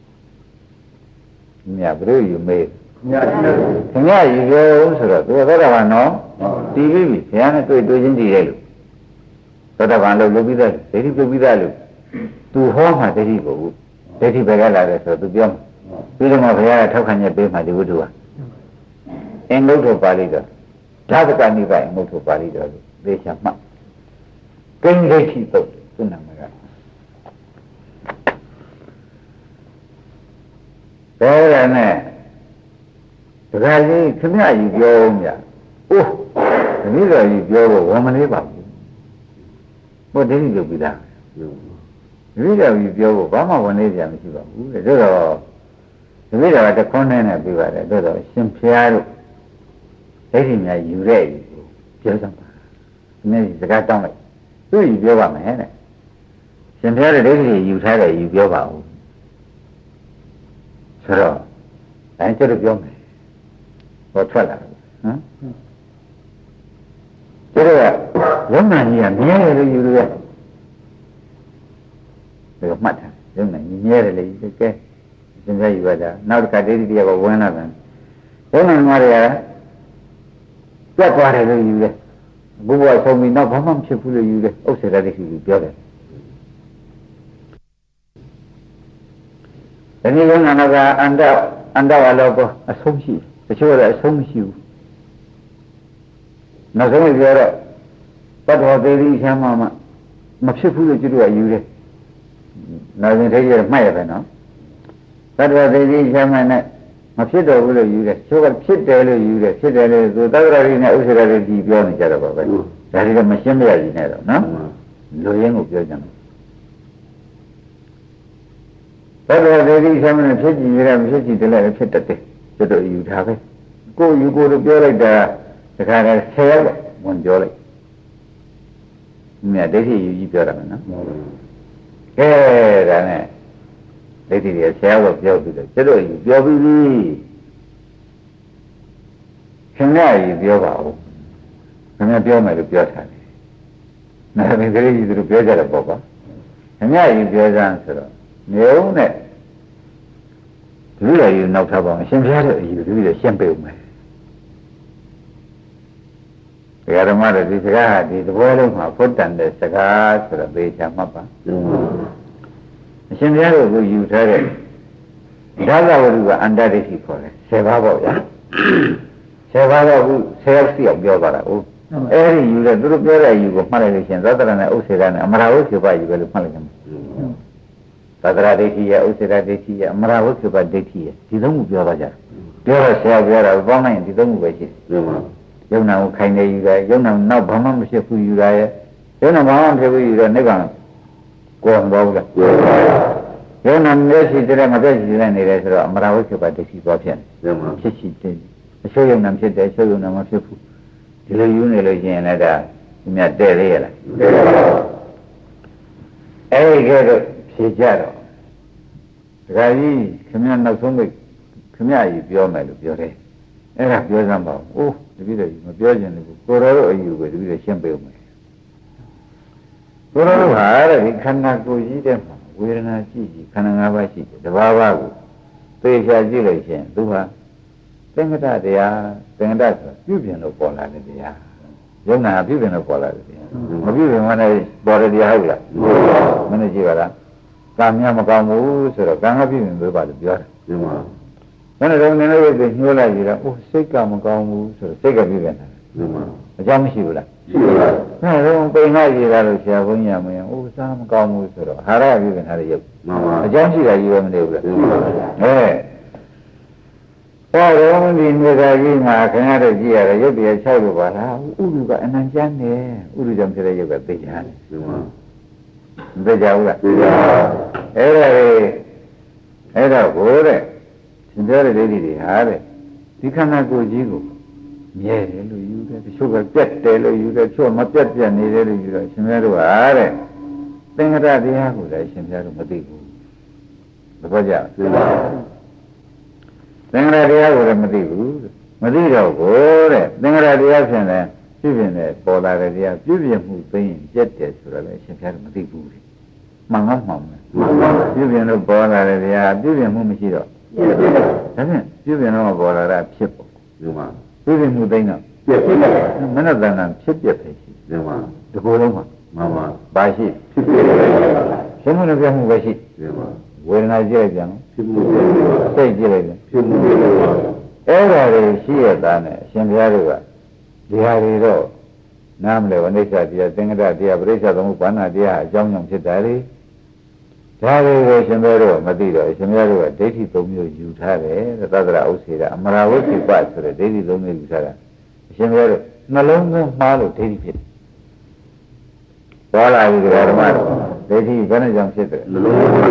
nhà bữaอยู่mê thế màอยู่rồi tôi có là nó đi đi thế này tôi chính gì đây tôi đã vào lâu bây giờ thế thì tôi bây giờ luôn tu hóa mà thế thì bây giờ là rồi tôi biết bây giờ mà bây giờ thâu khăn nhà bên mà đi vô đùa em ngồi thuộc Bali rồi ra cái cái như vậy ngồi thuộc Bali rồi về chậm mắt kinh gây thì tôi nằm ở thế là nè thực ra gì thế này gì vô nhỉ thế rồi gì vô mà mình bảo một thế thì được bị đau bây giờ gì vô có mà vấn đề gì mà chỉ bảo rồi bây giờ là con này bị vậy rồi xem phía rồi thế thì nhàอยู่ได้ပြောxong nàyစကားတောင်းလိုက်သူယူပြောပါမယ်တဲ့ရှင်ဖျားတဲ့ဒိဋ္ဌိယူထားတယ်ယူပြောပါဦးဆိုတော့အဲကျတော့ပြောမယ်ဟောထွက်လာဟမ်ကျတော့ရုံးမှန်ကြီးကမြဲတယ်လို့ယူလို့ရတယ်မှတ်ထား giống này nhẹ rồi cái chúng ta vừa ra nào cái đấy thì có quen là giống này mà rồi chắc qua rồi như vậy bố vợ xong mình nó bấm chụp phụ như vậy ốc sẽ ra đi biểu đấy thế nên là nó ra ăn đau alo có sống gì cái chỗ là sống gì nó sống gì rồi bắt đầu tới đi xem mà chụp phụ được chứ như vậy nói như thế là may phải nó bắt đầu tới đi xem này màဖြစ်đâu rồi như vậy chỗ cáiဖြစ်đấy rồi như vậyဖြစ်đấy rồi tôi ta ra đi này ốc sẽ ra đi biểu này cho nó vậy ra đi mà xem bây giờ gì này rồi nó rồi em cũng biểu chẳng bắt đầu tới đi xem nàyဖြစ်gì raဖြစ်gì thế nàyဖြစ်tật đấy cho đội yêu thà vậy cô được biểu lại là cái này xe muốn biểu lại mẹ đấy thì yêu biểu lại nó cái đó này đấy thì xe vào biểu được cho đội yêu biểu đi hiện nay yêu biểu vào hiện nay biểu mày được biểu thà này mình cái gì được biểu ra được bao hiện nay yêu biểu ra rồi nếu này thứ là nào thà bằng xem ra được thứ là xem biểu mày cái đó mà thì cái thì tôi luôn mà phốt trần để cái rồi về chăm mà xem ra được yêu thế đấy đó là cái anh đã đi thì khỏi xe ba bảo ya xe ba bảo xe xịu biểu vào là ấy yêu là tôi biểu là yêu mà lại xem ra là này xe ra này mà ra cái bài yêu là mà lại Tadra dekhiya, usira dekhiya, amara wakhiba dekhiya. Di đâu cũngပြောra jara.ပြောra xeပြောra, bao ngày di đâu cũng vậy chứ. Lúc nào khai này yêu ra, lúc nào nào bám mà sẽ phu yêu ra, lúc nào bám sẽ phu yêu ra, nếu bằng còn bao giờ. Lúc nào nếu chỉ thế mà thế chỉ là này là rồi, amara wakhiba dekhi bao phiền. Chết chết chết. Số yêu nam chết đấy, số yêu nam sẽ phu. Thì lời yêu này lời chuyện này đã, mẹ đẻ đấy là. Ấy cái đó. Thế ra rồi, cái gì, khi mà nó xuống được, khi mà ai biểu mày được biểu đấy, ấy là biểu rằng bảo, ô, cái gì mà biểu gì này, cô đó ở yêu cái gì xem biểu mày, cô đó phải là cái khăn nào cô gì đấy mà, quê na chi, khăn nào ba chi, đó ba cô, tôi sẽ chỉ lấy xem, đúng không? Tiếng người ta đấy à, tiếng người ta biểu hiện nó bỏ lại đấy à, giống nào biểu hiện nó bỏ lại đấy à, mà biểu hiện mà này bỏ lại đi hay là, mà này gì vậy đó? Cảm nhận mà cảm ngủ rồi càng hấp dẫn với bạn được rồi. Cái này đâu nên nói về nhiều là gì đó, sei cảm mà cảm ngủ rồi sei cái gì vậy? Chẳng mấy xíu là. Cái này đâu bên ngay gì là rồi xe với nhà mình, sao mà cảm ngủ rồi, hà ra gì vậy hà ra gì? Chẳng xíu là gì vậy mình đều là. Sau đó mình đi ra gì mà cái này là gì à? Rồi bây giờ sao được vậy? Ủa cái anh chán nè, ủa chẳng thể là gì vậy bây giờ. Bây giờ là ấy là bố đấy xin cho đấy đi hả đấy thì khăn nào cô gì cô nhẹ đấy lo yêu đấy số cái chết đấy lo yêu đấy số mà chết chết này đấy lo yêu đấy xin cho rồi hả đấy tiếng ra đi hả cô đấy xin cho rồi mất đi cô được chưa tiếng ra đi hả cô đấy mất đi đâu cô đấy tiếng ra đi hả xin đấy chứ phiền này bỏ lại cái gì à chứ phiền mù tính chết chết rồi đấy xin cho rồi mất đi cô mang ngắm hòm chứ phiền nó bỏ lại cái gì à chứ phiền mù mới chỉ đó thế nên chứ phiền nó bỏ lại là chết đúng không chứ phiền mù tính nào chết mấy nó đang chết chết thế đúng không được cô đúng không mà bài gì xem nó phiền mù bài gì quê này chơi chẳng chơi chơi ấy là cái gì đó này xem ra được đi hay rồi nam lệ vấn đề sao thì tiếng ra thì bây giờ tôi muốn nói thì trong những chuyện đấy thế rồi xem rồi mà đi rồi xem rồi đấy thì tôi mới yêu tha đấy ta ra ấu xí ra mà ra thì phải rồi đấy thì tôi mới yêu tha ra xem rồi nó lớn mà rồi thế thì bỏ lại cái đó mà đấy thì cái này trong chuyện đấy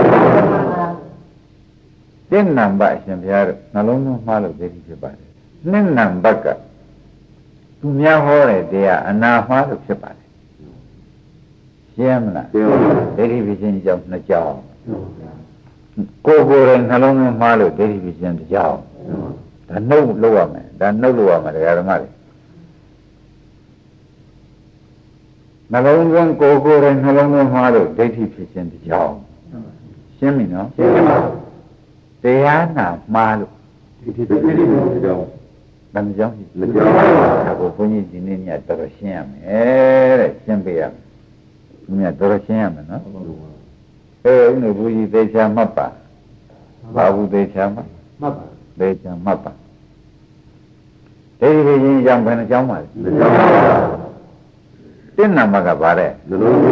tiếng nằm bại xem rồi nó lớn mà rồi đấy thì phải nên nằm bạc cả tuများဟောတဲ့တရားအနာမှားလို့ဖြစ်ပါတယ်ရှင်းမလားဒိဋ္ဌိဖြစ်ခြင်းကြောင့်နှစ်ကြောင်းကိုယ်ကိုယ်ရဲ့နှလုံးသွင်းမှားလို့ဒိဋ္ဌိဖြစ်ခြင်းတစ်ကြောင်းဒါနှုတ်လို့ရမယ်ဒါနှုတ်လို့ရမယ်တရားဓမ္မတွေနှလုံးသွင်းကိုယ်ကိုယ်ရဲ့နှလုံးသွင်းမှားလို့ဒိဋ္ဌိဖြစ်ခြင်းတစ်ကြောင်းရှင်းပြီနော်တရားနာမှားလို့တန်ကြောင်းအခုဘုန်းကြီးဒီနေ့ညတော်တော်ရှင်းရမယ်တဲ့ရှင်းပေးရမယ်ညတော်တော်ရှင်းရမယ်နော်ဦးနေဘူးကြီးသေချာမှတ်ပါဘာဘူးသေချာမှတ်ပါသေချာမှတ်ပါဒီရင်ကြောင့်ဘယ်နှကြောင်းပါလဲတင်းနာမကပါတဲ့ဩ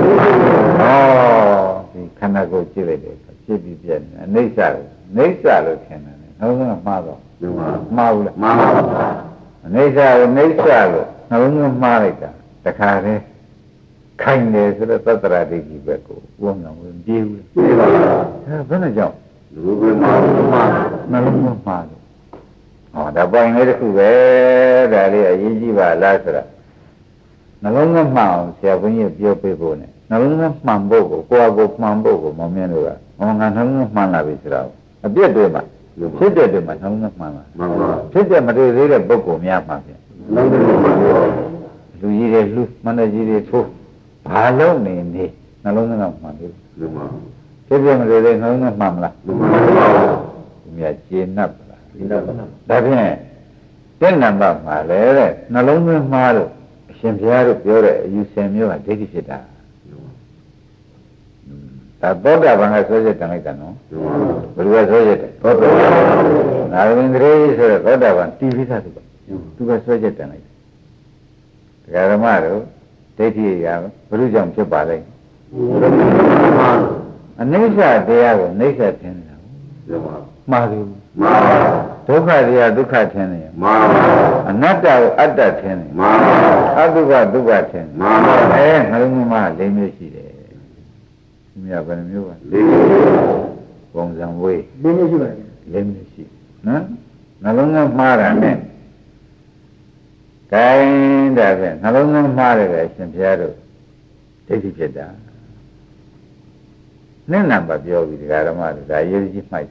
ဒီခန္ဓာကိုယ်ကြည့်လိုက်တယ်ဖြစ်ပြီးပြည့်နေအိဋ္ဌလို့ထင်တယ်နှလုံးကမှားတော့မှားဘူးလားမှားပါဘူးအိဋ္ဌကိုအိဋ္ဌလို့နှလုံးကမှားလိုက်တာတခါတည်းခိုင်တယ်ဆိုတော့သတ္တရာဒိဋ္ဌိဘက်ကိုဝန်းအောင်ဝင်ပြေးဘူးပြေးပါဘူးဘယ်နဲ့ကြောင့်လူကမှားနှလုံးကမှားတယ်ဟောဒါပိုင်လေးတစ်ခုပဲဒါလေးအရေးကြီးပါလားဆိုတော့နှလုံးကမှန်အောင်ဆရာဘုန်းကြီးပြောပေးဖို့ ਨੇ နှလုံးကမှန်ဖို့ကိုကိုယ်ကိုမှန်ဖို့ကိုမမြင်လို့ကဟောငါနှလုံးကမှန်လာပြီဆိုတော့အပြစ်တွေမှာဖြစ်တဲ့တွေမှာနှလုံးကမှန်လာဖြစ်တဲ့မတွေ့သေးတဲ့ပုဂ္ဂိုလ်များမှာပြန်လူကြီးတွေလူမန္တကြီးတွေထိုးဘာလို့နေနှလုံးကမှန်တယ်ဖြစ်တဲ့မတွေ့သေးနှလုံးကမှန်မလားမှန်ပါဘူးမြတ်ကျေနပ်ပါလားဒါဖြင့်တဲ့နံပါတ်မှာလေတဲ့နှလုံးသွင်းမှားလို့အရှင်ဘုရားတို့ပြောတဲ့အယူဆင်မျိုးကဒိဋ္ဌိဖြစ်တာဒါသောတာပန်ကဆွဲချက်တန်လိုက်တာနော်ဘယ်လိုဆွဲချက်လဲသောတာပန်နာရမင်းတရေဆိုတော့သောတာပန်တိပိသသူကဆွဲချက်တန်လိုက်တယ်ဓမ္မတို့ဒိဋ္ဌိရဘုရုကြောင့်ဖြစ်ပါလိမ့်အနိစ္စတရားကိုနိစ္စထင်တယ်မှားတယ်မှားဒုက္ခတရားဒုက္ခထင်တယ်မှားအနတ္တကိုအတ္တထင်တယ်မှားအတုပဒုက္ခထင်မှားနှလုံးမှာ၄မျိုးရှိတယ်မြတ်ဗယ်မျိုးပါ၄မျိုးပုံစံဝေး၄မျိုးရှိပါတယ်၄မျိုးရှိနော်နှလုံးကမှားတာနဲ့ခိုင်းတာပဲနှလုံးကမှားတယ်ပဲရှင်ဘုရားတို့ဒိဋ္ဌိဖြစ်တာနဲ့နံပါတ်ပြောပြီးဓမ္မတို့ဒါရေးကြီးမှိုက်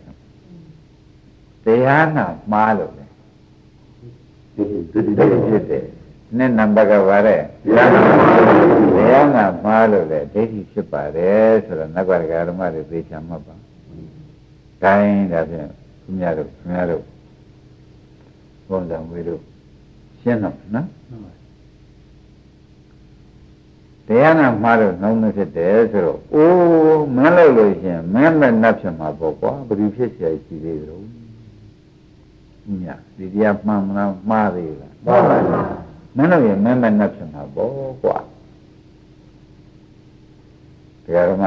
တရားနာမှားလို့လေဒိဋ္ဌိဖြစ်တယ်နဲ့နံပါတ်ကပါတဲ့တရားနာမှားလို့လေဒိဋ္ဌိဖြစ်ပါတယ်ဆိုတော့နတ်ကဓမ္မတွေသိချင်မှတ်ပါခိုင်းတာဖြင့်ခင်ဗျားတို့ဘုန်းတော်ဝေတို့ရှင်းတော့နော်တရားနာမှားလို့နှောင်းနေဖြစ်တယ်ဆိုတော့အိုးမင်းလို့လို့ရှင်မင်းမဲ့နတ်ဖြစ်မှာပေါ့ကွာဘယ်လိုဖြစ်เสียရှိသေးသလဲညဒီတရားမှန်မလားမှားသေးလားမှန်ပါဘူးမင်းတို့ရင်မင်းမဲ့နတ်ဖြစ်မှာပေါ့ကွာတရားဓမ္မ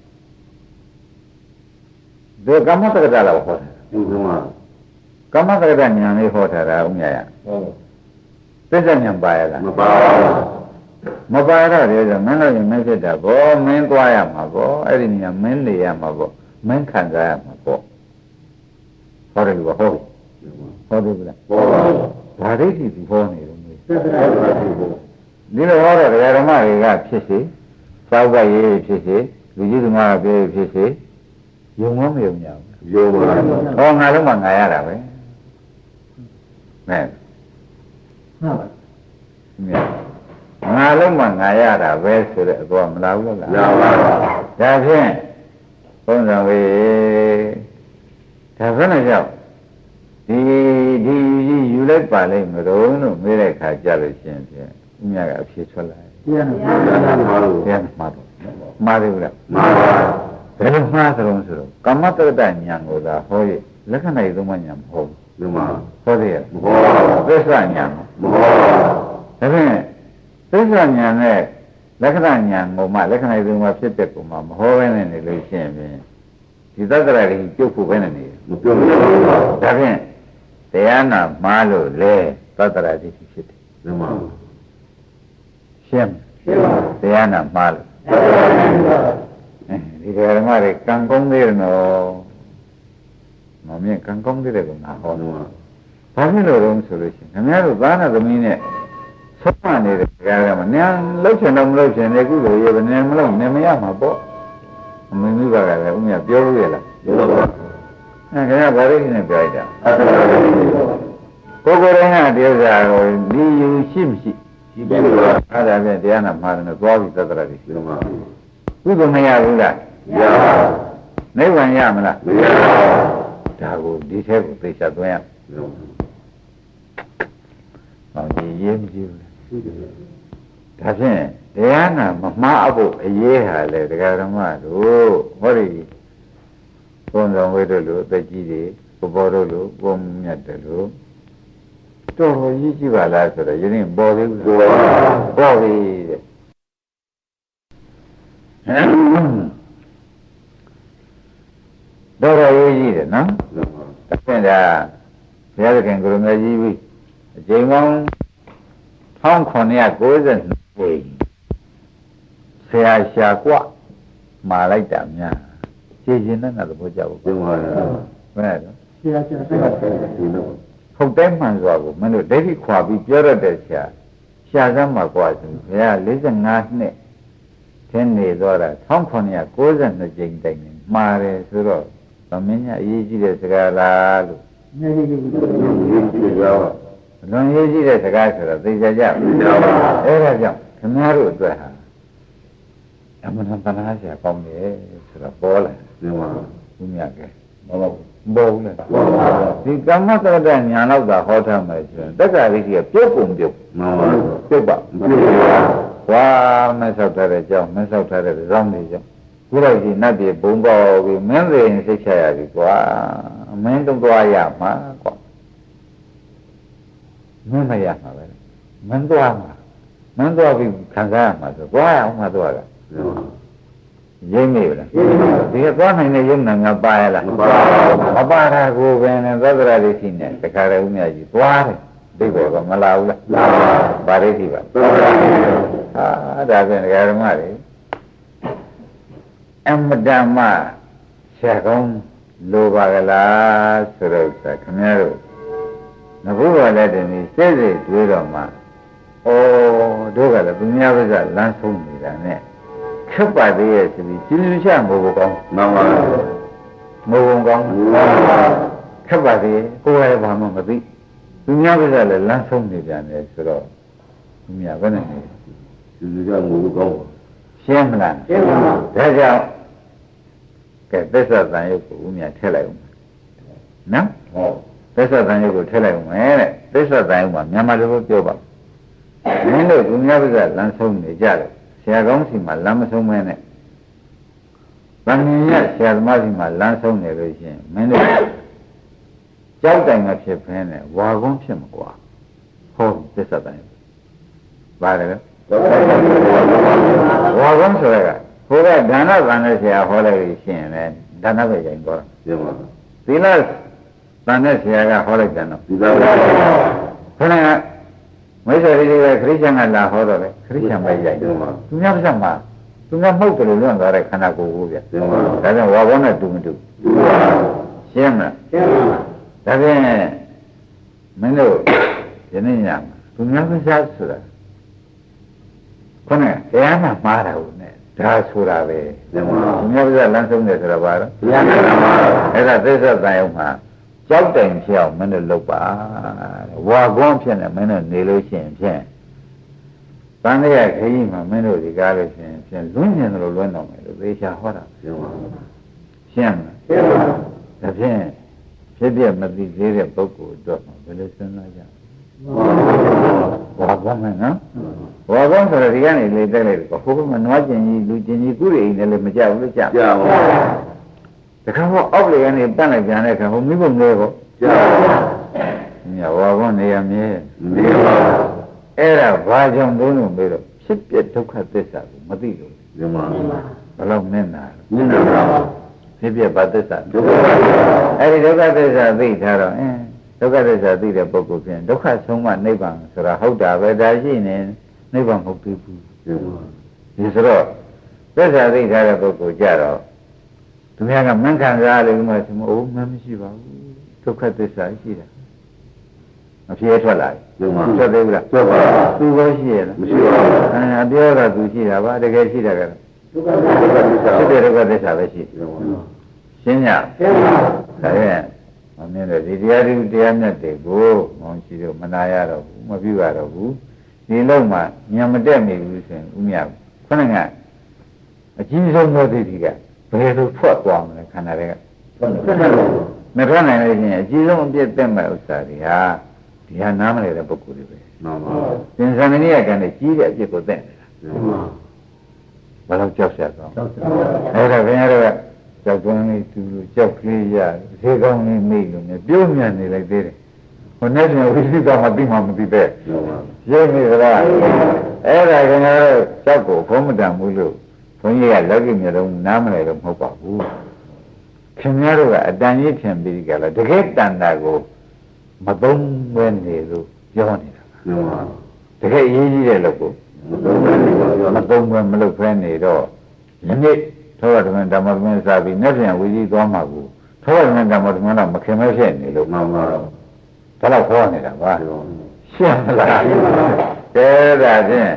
တွေဒီကမ္မတက္ကတာလောက်ဟောတယ်ကမ္မတက္ကတာဉာဏ်လေးဟောထားတာဦးမြတ်ရသစ္စာဉာဏ်ပါရလားမပါဘူးမပါတော့လေဆိုမင်းတို့ရင်မင်းဖြစ်တာဘောမင်းသွားရမှာဘောအဲ့ဒီနေရာမင်းနေရမှာဘောမင်းခံစားရမှာဘောဟောတယ်လို့ဟောဟုတ်တယ်ဗျာဟောဒါဒိဋ္ဌိဒီဟောနေလို့ဒီလိုဟောတော့ဓမ္မတွေကဖြစ်စေသောက်ရေးဖြစ်စေလူကြီးသမားပြောဖြစ်စေယုံမမယုံကြဘူးယုံပါဟောငါလုံးမှငါရတာပဲမဲ့ဟုတ်ပါငါလုံးမှငါရတာပဲဆိုတဲ့အကောမလာဘူးလားလာပါဒါဖြင့်ဘုန်းတော်ဝေဒါဘယ်နဲ့ကြောင့်ဒီယူလိုက်ပါလိမ့်မလို့မေးတဲ့ခါကြလို့ရှိရင်ဖြင့်ဥညာကအဖြေထွက်လာတယ်တရားမှားလို့တရားမှားတယ်မှားတယ်ဗျာမှားပါဘယ်လိုမှားသလဲဆိုတော့ကမ္မတက္ကတဉာဏ်ကိုသာဟောရလက္ခဏာရေးသုံးပါးဉာဏ်မဟုတ်ဘူးမှန်ဟောသေးရဲ့မဟုတ်သစ္စာဉာဏ်မဟုတ်ဒါဖြင့်သစ္စာဉာဏ်နဲ့လက္ခဏာဉာဏ်ကိုမှလက္ခဏာရေးသုံးပါးဖြစ်တဲ့ကိုမှမဟောဘဲနဲ့နေလို့ရှိရင်ဖြင့်ဒီသတ္တရာတွေကျုပ်ဖို့ပဲနေမပြောဘူးဒါဖြင့်တရားနာမှားလို့လေသတ္တရာဒိဋ္ဌိဖြစ်တယ်မှန်ရှင်းပါတရားနာမှားလို့ဒီဓမ္မတွေကံကောင်းသေးတယ်နော်မမြင်ကံကောင်းသေးတယ်ကငါဟောတော့ဘာဖြစ်လို့လဲဆိုလို့ရှိရင်ခင်ဗျားတို့သားနာသမီးနဲ့ဆုံးမနေတဲ့ကြားကမှနန်းလှုပ်ချင်တော့မလှုပ်ချင်တဲ့ကုသိုလ်ရေဘယ်နဲ့မလှုပ်နေမရမှာပေါ့အမင်းမိဘကလည်းဦးမြပြောလို့ရလားပြောပါဘူးခင်ဗျားဘာလို့နေပြောလိုက်တာကိုယ်ကိုယ်တိုင်းကဒီဥစ္စာကိုဒီယူရှိမရှိရှိတယ်လို့အဲ့ဒါဖြင့်တရားနာမှားတယ်သွားပြီးသတ္တရာတွေရှိတော့မှာကုသိုလ်မရဘူးလားရပါနိဗ္ဗာန်ရမလားမရပါဘူးဒါကိုဒီထဲကိုသိချသွင်းရအောင်ဒီရေးမကြည့်ဘူးဒါဖြင့်တရားနာမမှားဖို့အရေးဟာလေတရားဓမ္မတို့ဟောဒီဘုံတော်ဝိတ္တလို့အသက်ကြီးတွေဘဘောတို့လို့ဘုံမြတ်တယ်လို့တော်တော်ကြီးကြည့်ပါလားဆိုတော့ယနေ့ပေါ်သေးဘူးပေါ်ပြီတဲ့တော်တော်ရေးကြီးတယ်နော်ဒါဖြင့်ဒါဘုရားသခင်ကိုရမကြီးပြီအချိန်ပေါင်း1992ปีဆရာရှာကွမာလိုက်တာများရှင်းရှင်းနဲ့သဘောကျဘူးဘယ်လိုလဲဘယ်လိုဆရာရှာဟုတ်တယ်မှန်စွာကိုမင်းတို့ဒိဋ္ဌိခွာပြီးပြောရတဲ့ဆရာရှာစမ်းမှာကွာဆိုဘုရား45နှစ်ထင်းနေတော့တာ1992ကြိမ်တိုင်နေမှားတယ်ဆိုတော့ဗမင်းကြီးအရေးကြီးတဲ့စကားလားလို့အရေးကြီးတယ်လွန်ရေးကြီးတဲ့စကားဆိုတော့သိကြကြအဲ့ဒါကြောင့်ခင်ဗျားတို့အတွက်ဟာအမှန်တန်တရားရှာကောင်းတယ်ဆိုတော့ပေါ်လာတယ်ဘုရားကဲမဟုတ်ဘူးလေဒီကမ္မတရတညာတော့သာဟောထားမယ်ဆိုရင်တက္ကရာကြီးကပြုတ်ပုံပြုတ်မှန်ပါဘူးပြုတ်ပါဝါမဆောက်ထားတဲ့ကြောင့်မဆောက်ထားတဲ့ဇောင်းတွေကြောင့်ခုတော့ဒီနတ်ပြည်ဘုံပေါ်ပြီးမင်းတွေစိတ်ချရပြီကွာမင်းတော့သွားရမှာကွာမင်းမရမှာပဲမင်းသွားမှာမင်းသွားပြီးခံစားရမှာဆိုသွားရအောင်မသွားတာရိမ့်မိလားဒီကသွားနိုင်တဲ့ယုံနာငါပါရလားမပါတာကိုပဲနဲ့သဒ္ဒရာဒိဋ္ဌိနဲ့တခါတည်းဦးမြတ်ကြီးသွားတယ်ဒိဋ္ဌိကမလာဘူးလားပါဒိဋ္ဌိပါဟာဒါပြန်ဓမ္မတွေအမတမဆက်ကောင်းလိုပါကလားဆိုတော့ခင်ဗျားတို့ငါဘုရားလည်းတည်းနေစိတ်စိတ်တွေးတော့မှဩတို့ကလည်းသူများပါးကလမ်းဆုံးနေတာနဲ့ခက်ပါသေးရဲ့ဆိုပြီးကျင်းချမိုးကောင်းမှန်ပါမိုးကောင်းခက်ပါသေးကိုယ်လည်းဘာမှမသိသူများပါးကလည်းလမ်းဆုံးနေပြန်တယ်ဆိုတော့သူများဘယ်နဲ့နေကျင်းချမိုးကောင်းရှင်းမလားရှင်းပါပါဒါကြောင့်ကဲသစ္စာတန်ရုပ်ကိုဦးမြတ်ထည့်လိုက်ဦးနော်ဟုတ်သစ္စာတန်ရုပ်ကိုထည့်လိုက်ဦးမယ်တဲ့သစ္စာတန်ရုပ်မှာမြန်မာလိုပြောပါမင်းတို့သူများပါးကလမ်းဆုံးနေကြတယ်ဆရာကောင်းစီမှာလမ်းမဆုံးမဲနဲ့ဗန္ဓင်ရဆရာသမားစီမှာလမ်းဆုံးနေလို့ရှိရင်မင်းတို့ကြောက်တိုင်မဖြစ်ဖင်းနဲ့ဝါကုန်းဖြစ်မှာကွာဟောသစ္စာတန်ရုပ်ပါတယ်ဝါကုန်းဆိုရကဟိုကဒါနဗန္ဓဆရာဟောလိုက်လို့ရှိရင်လည်းဒါနပဲရိုင်းသွားတယ်သီလဗန္ဓဆရာကဟောလိုက်တယ်နော်ခဏကမိစ္ဆာရိတွေကခရစ်ယာန်ကလာဟောတော့လေခရစ်ယာန်ပဲရိုက်တယ်သူများပါးမှာသူများမှုတ်တယ်လို့လွန်သွားတဲ့ခန္ဓာကိုယ်ကိုဗျဒါကြောင့်ဝါဘောနဲ့တူမတူရှင်းမလားရှင်းပါပါဒါဖြင့်မင်းတို့ယနေ့ညမှာသူများပါးဆိုတာခဏတရားမှမှားတာဟုတ်နဲ့ဒါဆိုတာပဲသူများပါးလမ်းဆုံးတယ်ဆိုတာဘာလဲတရားမှမှားအဲ့ဒါသစ္စာတန်ရုံမှာကြောက်တိုင်ဖြစ်အောင်မင်းတို့လုပ်ပါဝါကွန်းဖြစ်နေမင်းတို့နေလို့ရှိရင်ဖြင့်တန်ရခရီးမှာမင်းတို့ဒီကားလို့ရှိရင်ဖြင့်လွန်းကျင်တယ်လို့လွန်းတော့မယ်လို့သေချာဟောတာရှင်းပါဘူးရှင်းမလားရှင်းပါဘူးဒါဖြင့်ဖြစ်ပြမသိသေးတဲ့ပုဂ္ဂိုလ်အတွက်ဘယ်လိုစဉ်းစားကြဝါကွန်းမယ်နော်ဝါကွန်းဆိုတော့ဒီကနေလေတက်လိုက်တော့ဟိုဘက်မှာနွားကျင်ကြီးလူကျင်ကြီးကုရိအိမ်နဲ့လည်းမကြောက်ဘူးကြောက်ပါဘူးတခါတော့အောက်လေကနေတန့်လိုက်ပြန်တဲ့ခါဟိုမိဘမျိုးကိုကြားမြတ်ဝါဘုံနေရမြဲနေပါအဲ့ဒါဘာကြောင့်လို့မေးတော့ဖြစ်ပြဒုက္ခသစ္စာကိုမသိလို့ဒီမှာဘယ်လောက်နင်းတာပါဖြစ်ပြဘာသစ္စာဒုက္ခအဲ့ဒီဒုက္ခသစ္စာသိထားတော့ဒုက္ခသစ္စာသိတဲ့ပုဂ္ဂိုလ်ဖြင့်ဒုက္ခဆုံးမှနိဗ္ဗာန်ဆိုတာဟုတ်တာပဲဒါရှိနေနိဗ္ဗာန်မဟုတ်ဘူးဒီဆိုတော့သစ္စာသိထားတဲ့ပုဂ္ဂိုလ်ကြတော့သူများကမန်းခံစားလို့မှဆိုမဟုတ်မှမရှိပါဘူးဒုက္ခသစ္စာရှိတာမပြေထွက်လာဘူးထွက်သေးဘူးလားထွက်ပါသူပဲရှိရလားမရှိပါဘူးအပြောတော့သူရှိတာပါတကယ်ရှိတာကဒုက္ခသစ္စာဖြစ်တဲ့ဒုက္ခသစ္စာပဲရှိရှင်းညရှင်းပါဒါရဲ့မမြင်တဲ့ဒီတရားတွေတရားမြတ်တွေကိုမောင်ရှိတော့မနာရတော့ဘူးမပြုရတော့ဘူးဒီလုံးမှာညံမတက်မိဘူးဆိုရင်ဥမြခုနကအကြီးဆုံးသောဒိဋ္ဌိက bề tôi phớt quang này khăn này nó ra này này chỉ trong biết tên mà sao thì nam này là bốc cụ đi về tiền sang này cái này chỉ là chỉ có tên bao lâu cháu sẽ có đây là cái này cháu con này tu cháu kia thế con này mấy luôn này biểu nhận này lại thế hôm nay thì quý vị có mà đi về vậy này là đây là cái này cháu cổ không làm mua luôn không như là lấy cái nhà đông nam này không bảoဘူးခင်ဗျားတို့ကအတန်ကြီးထင်ပြီးကြလားတကယ်တန်တာကိုမသုံးဘဲနေလို့ပြောနေတာတကယ်အရေးကြီးတယ်လို့ကိုမသုံးဘဲမလုပ်ဖဲနေတော့ယနေ့သောရဓမ္မဓမ္မသမင်းစားပြီးနေ့ပြန်ဝီကြီးသွားမှာကိုသောရဓမ္မဓမ္မသမင်းတော့မခင်မဲဖြစ်နေလို့မှန်ပါတော့ဒါတော့ခေါ်နေတာပါရှင်းလားကဲဒါဖြင့်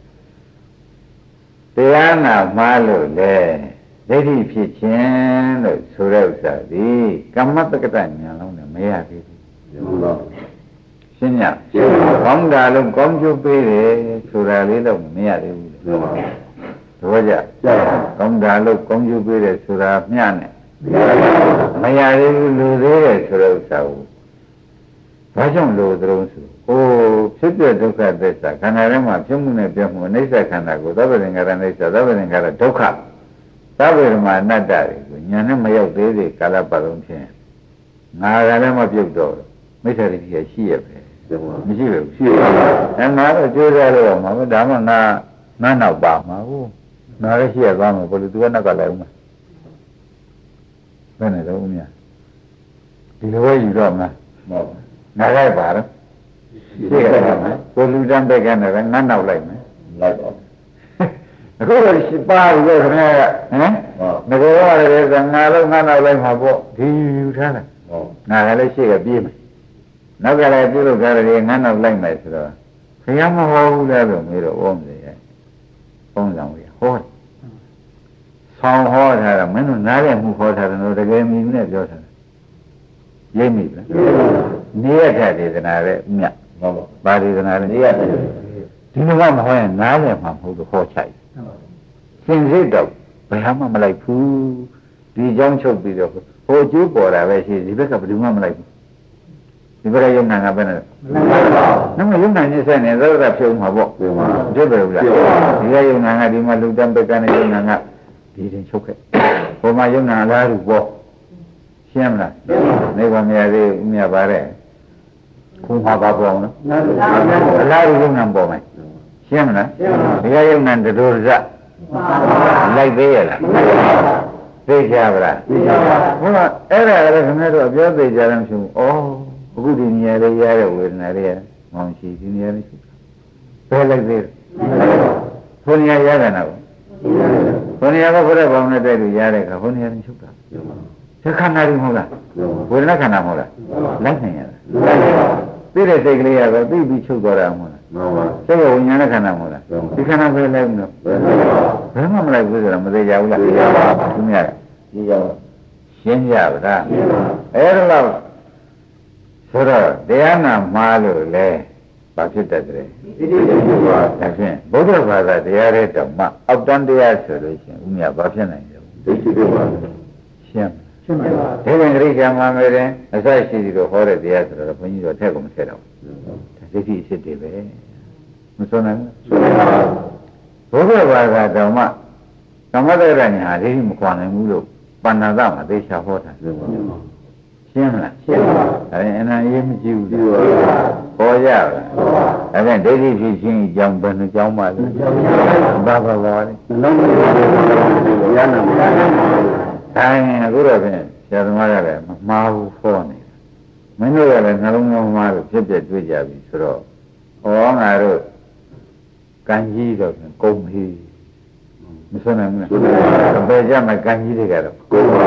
တရားနာမှားလို့လေဒိဋ္ဌိဖြစ်ခြင်းလို့ဆိုတဲ့ဥစ္စာဒီကမ္မတက္ကတဉာဏ်လုံးနဲ့မရသေးဘူးရှင်းညကောင်းတာလုံးကောင်းကျိုးပေးတယ်ဆိုတာလေးတော့မရသေးဘူးတော့ကြကောင်းတာလုံးကောင်းကျိုးပေးတယ်ဆိုတာမျှနဲ့မရသေးဘူးလူသေးတယ်ဆိုတဲ့ဥစ္စာကိုဘာကြောင့်လို့သလုံးဆိုဖြစ်ပြဒုက္ခသစ္စာခန္ဓာထဲမှာဖြစ်မှုနဲ့ပြမှုအနိစ္စခန္ဓာကိုသဗ္ဗသင်္ခါရအနိစ္စသဗ္ဗသင်္ခါရဒုက္ခသဗ္ဗေဓမ္မာအနတ္တတွေကိုညာနဲ့မရောက်သေးသေးကာလပတ်လုံးဖြင့်ငါကလည်းမပြုတ်တော့မိစ္ဆာဒိဋ္ဌိရှိရပဲမရှိဘူးရှိတယ်ငါတော့ကြိုးစားလို့မှာဒါမှငါနောက်ပါမှာဟုတ်ငါလည်းရှိရသွားမှာဘယ်လိုသူကနောက်ကလည်းဦးမှာဘယ်နဲ့တော့ဦးမြဒီလိုပဲယူတော့မှာဟုတ်ငါလိုက်ပါတော့ရှိရတယ်မှာကိုလူတန်းဘက်ကနဲ့ငါနောက်လိုက်မယ်လိုက်ပါအခုတော့ရှိပါလို့ခင်ဗျာဟမ်ငကောရတယ်ကငါလုံးငါနောက်လိုက်မှာပေါ့ဒီယူထားတယ်ငါလည်းရှိကပြေးမယ်နောက်ကလည်းပြုလို့ကြတယ်ငါနောက်လိုက်မယ်ဆိုတော့ခရမဟောဘူးလဲလို့မေးတော့ဩမစေရဲ့ပုံစံဝေးဟောဆောင်းဟောထားတာမင်းတို့နားရမှုဟောထားတယ်လို့တကယ်မြည်နဲ့ပြောထားတယ်ရိပ်မိလားနေရတဲ့ဒေသနာရဲ့ဥမြတ်ဟုတ်ပါဒေသနာရဲ့နေရတဲ့ဒီလိုမှမဟောရင်နားရမှာမဟုတ်လို့ဟောချိုက်စင်စစ်တော့ဘယ်မှမလိုက်ဘူးဒီเจ้าချုပ်ပြီးတော့ဟိုကျိုးပေါ်တာပဲရှိဒီဘက်ကဘယ်သူမှမလိုက်ဘူးဒီဘက်ကယုံနာကပဲနဲ့နမယုံနာနေဆက်နေသောတာဖြုံမှာပေါ့ဖြစ်တယ်ဘူးလားဒီကယုံနာကဒီမှာလူတန်းဘက်ကနဲ့ယုံနာကဒီတင်ချုပ်ခဲ့ဟိုမှာယုံနာလားလူပေါ့ရှင်းမလားနေပါမရသေးဦးမြပါတယ်ခုမှာပါပေါ့နော်အလားလူယုံနာပေါ်မယ်ရှင်းမလားဒီကယုံနာတူတူစလိုက်သေးရလားသိကြပါလားသိကြပါဘူးအဲ့ဒါလည်းခင်ဗျားတို့အပြောသိကြတယ်မရှိဘူးအခုဒီနေရာလေးရတဲ့ဝေဒနာလေးမောင်ရှိဒီနေရာလေးရှိဘယ်လိုက်သေးဘုန်းကြီးရတယ်နော်ဘုန်းကြီးကဘုရားဘောင်းနဲ့တိုက်လို့ရတဲ့ခါဘုန်းကြီးကချုပ်တာသက်ခန္ဓာကြီးမဟုတ်လားဝေဒနာခန္ဓာမဟုတ်လားလိုက်နိုင်ရလားသိတဲ့စိတ်ကလေးရပဲသိပြီးချုပ်သွားတာမဟုတ်လားမှန်ပါစိတ်ကဝိညာဉ်နဲ့ခန္ဓာမဟုတ်လားဒီခန္ဓာပဲလိုက်မလို့ဘယ်မှမလိုက်ဘူးဆိုတော့မသေးကြဘူးလားသိကြပါဘူးသူများသိကြပါရှင်းကြပါလားအဲ့ဒါတော့ဆိုတော့တရားနာမှားလို့လေဘာဖြစ်တတ်တယ်ဒါဖြင့်ဗုဒ္ဓဘာသာတရားရဲ့တောင်မှအောက်တန်းတရားဆိုလို့ရှိရင်ဥမြဘာဖြစ်နိုင်တယ်ဒိဋ္ဌိတွေပါရှင်းပါဒီဝင်ဂရိကံမှာမယ်ရင်အစရှိပြီးတော့ဟောတဲ့တရားဆိုတော့ဘုန်းကြီးတို့ထက်ကုန်မထက်တော့ဒိဋ္ဌိအစ်တွေပဲမစွမ်းနိုင်ဘူးဘုရားဘာသာတော်မှကမ္မတရညာဒိဋ္ဌိမခွာနိုင်ဘူးလို့ပဏ္ဏသမှာသေချာဟောတာရှင်းမလားရှင်းပါအဲ့အနန္တရေးမကြည့်ဘူးဟောရလားအဲ့ဒါဒိဋ္ဌိဖြစ်ခြင်းအကြောင်းဘယ်နှကြောင်းပါလဲဘာဘာပါလဲလုံးဝရနာမတိုင်းအခုတော့ဖြင့်ဆရာသမားရတယ်မမှားဘူးဟောနေမင်းတို့ကလည်းနှလုံးသားမှားလို့ဖြစ်ပြတွေ့ကြပြီဆိုတော့ဟောငါတို့ကံကြီးတော့ကုန်ပြီမစွမ်းနိုင်ဘူးလားဘယ်ကြမှာကံကြီးတွေကတော့ကုန်ပါ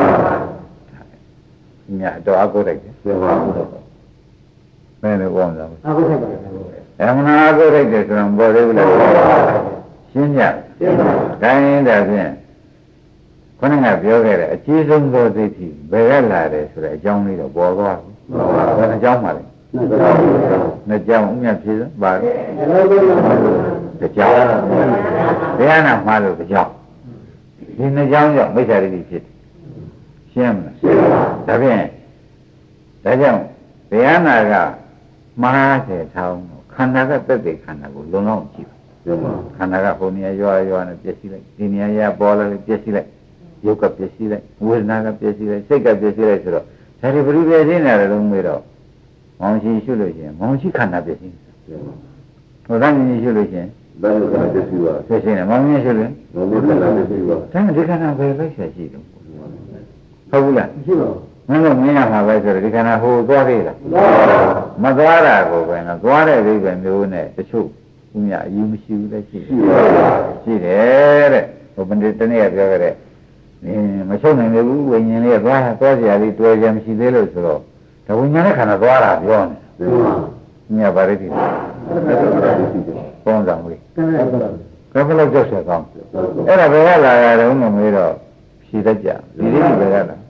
ညာတော့အကုတ်လိုက်တယ်ပြောပါဦးဘယ်လိုပေါ့လဲအကုတ်လိုက်ပါတယ်အမှန်အကုတ်လိုက်တယ်ဆိုတော့ပေါ်သေးဘူးလားရှင်းကြရှင်းပါတိုင်းဒါဖြင့်ခொနကပြောခဲ့တယ်အကြီးဆုံးသောသိတိဘယ်ကလာတယ်ဆိုတဲ့အကြောင်းလေးတော့ပေါ်သွားပြီဘယ်နှကြောင်းပါလဲနှစ်ကြောင်းဥမြဖြေပါတစ်ကြောင်းတရားနာမှားလို့တစ်ကြောင်းဒီနှစ်ကြောင်းကြောင့်မိစ္ဆာဒိဋ္ဌိဖြစ်ရှင်းမလားဒါဖြင့်ဒါကြောင့်တရားနာကမှားတယ်ထောင်းခန္ဓာကတက်တဲ့ခန္ဓာကိုလုံလောက်ကြည့်ခန္ဓာကဟိုနေရာရွာနဲ့ပြည့်စည်လိုက်ဒီနေရာရပေါ်လာပြည့်စည်လိုက်ယုတ်ကပြည့်စည်လိုက်ဝေဒနာကပြည့်စည်လိုက်စိတ်ကပြည့်စည်လိုက်ဆိုတော့ဒါတွေဘယ်လိုပြည့်စည်နေတယ်လို့မေးတော့မောင်ရှိရှုလို့ရှိရင်မောင်ရှိခန္ဓာပြည့်စည်ဟိုသားမြင်ရှုလို့ရှိရင်ဘာလို့ခန္ဓာပြည့်စည်ပါပြည့်စည်နေမောင်မြင်ရှုလို့မောင်မြင်ခန္ဓာပြည့်စည်ပါဒါမှဒီခန္ဓာပဲလိုက်ဆက်ရှိတယ်ဟုတ်ဘူးလားရှိပါမင်းတို့မြင်ရမှာပဲဆိုတော့ဒီခန္ဓာဟိုသွားသေးလားမသွားတာကိုပဲနော်သွားတဲ့အိဗယ်မျိုးနဲ့တချို့ဦးမြအယူမရှိဘူးလည်းရှိတယ်တဲ့ဟိုမနေ့တနေ့ကပြောခဲ့တဲ့မချုပ်နိုင်ဘူးဝိညာဉ်လေးသွားစရာလေးတွေ့ကြမရှိသေးလို့ဆိုတော့ဒါဝိညာဉ်နဲ့ခန္ဓာသွားတာပြောနေမြတ်ပါရတိပေါင်းဆောင်လေးကဘလို့ကြောက်ဆက်ကောင်းအဲ့ဒါဘယ်ကလာရတော့မမေးတော့ဖြေတတ်ကြဒီလေးဘယ်ကလာ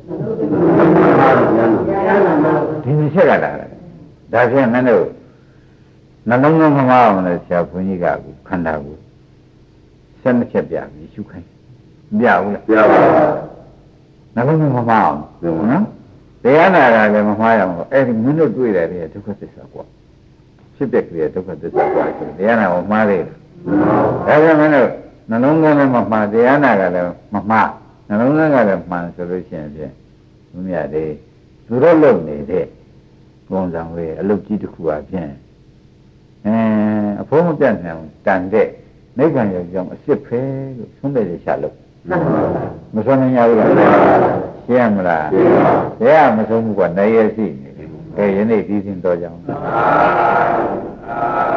ဒီနေ့ချက်ကလာတယ်ဒါဖြင့်မင်းတို့နှလုံးသွင်းမမအောင်လဲဆရာဘုန်းကြီးကခန္ဓာကို12ချက်ပြပြီးရှုခိုင်းပြဘူးလားပြပါနှလုံးသွင်းမမအောင်နော်တရားနာတာလည်းမမှားရအောင်အဲ့ဒီမင်းတို့တွေ့တယ်လေဒုက္ခသစ္စာကွာဖြစ်တဲ့ကလေးဒုက္ခသစ္စာကွာဆိုတရားနာမမှားသေးဘူးဒါကြောင့်မင်းတို့နှလုံးသွင်းလည်းမမှားတရားနာကလည်းမမှားနှလုံးသွင်းကလည်းမှန်ဆိုလို့ရှိရင်ဖြင့်ဘုရားလေးသူတို့လုံနေတဲ့ပုံစံလေးအလုပ်ကြီးတစ်ခုအပြင်အဖိုးမပြတ်နိုင်တန်တဲ့နိဗ္ဗာန်ရောက်ကြောင်းအစ်စ်ဖဲလို့ဆုံးဖြတ်ရရှာလို့မဆုံးနိုင်ရဘူးလားရှင်းမလားတရားမဆုံးဘူးကနိုင်ရရှိနေတယ်ယနေ့ဒီစဉ်တော့ကြောင်း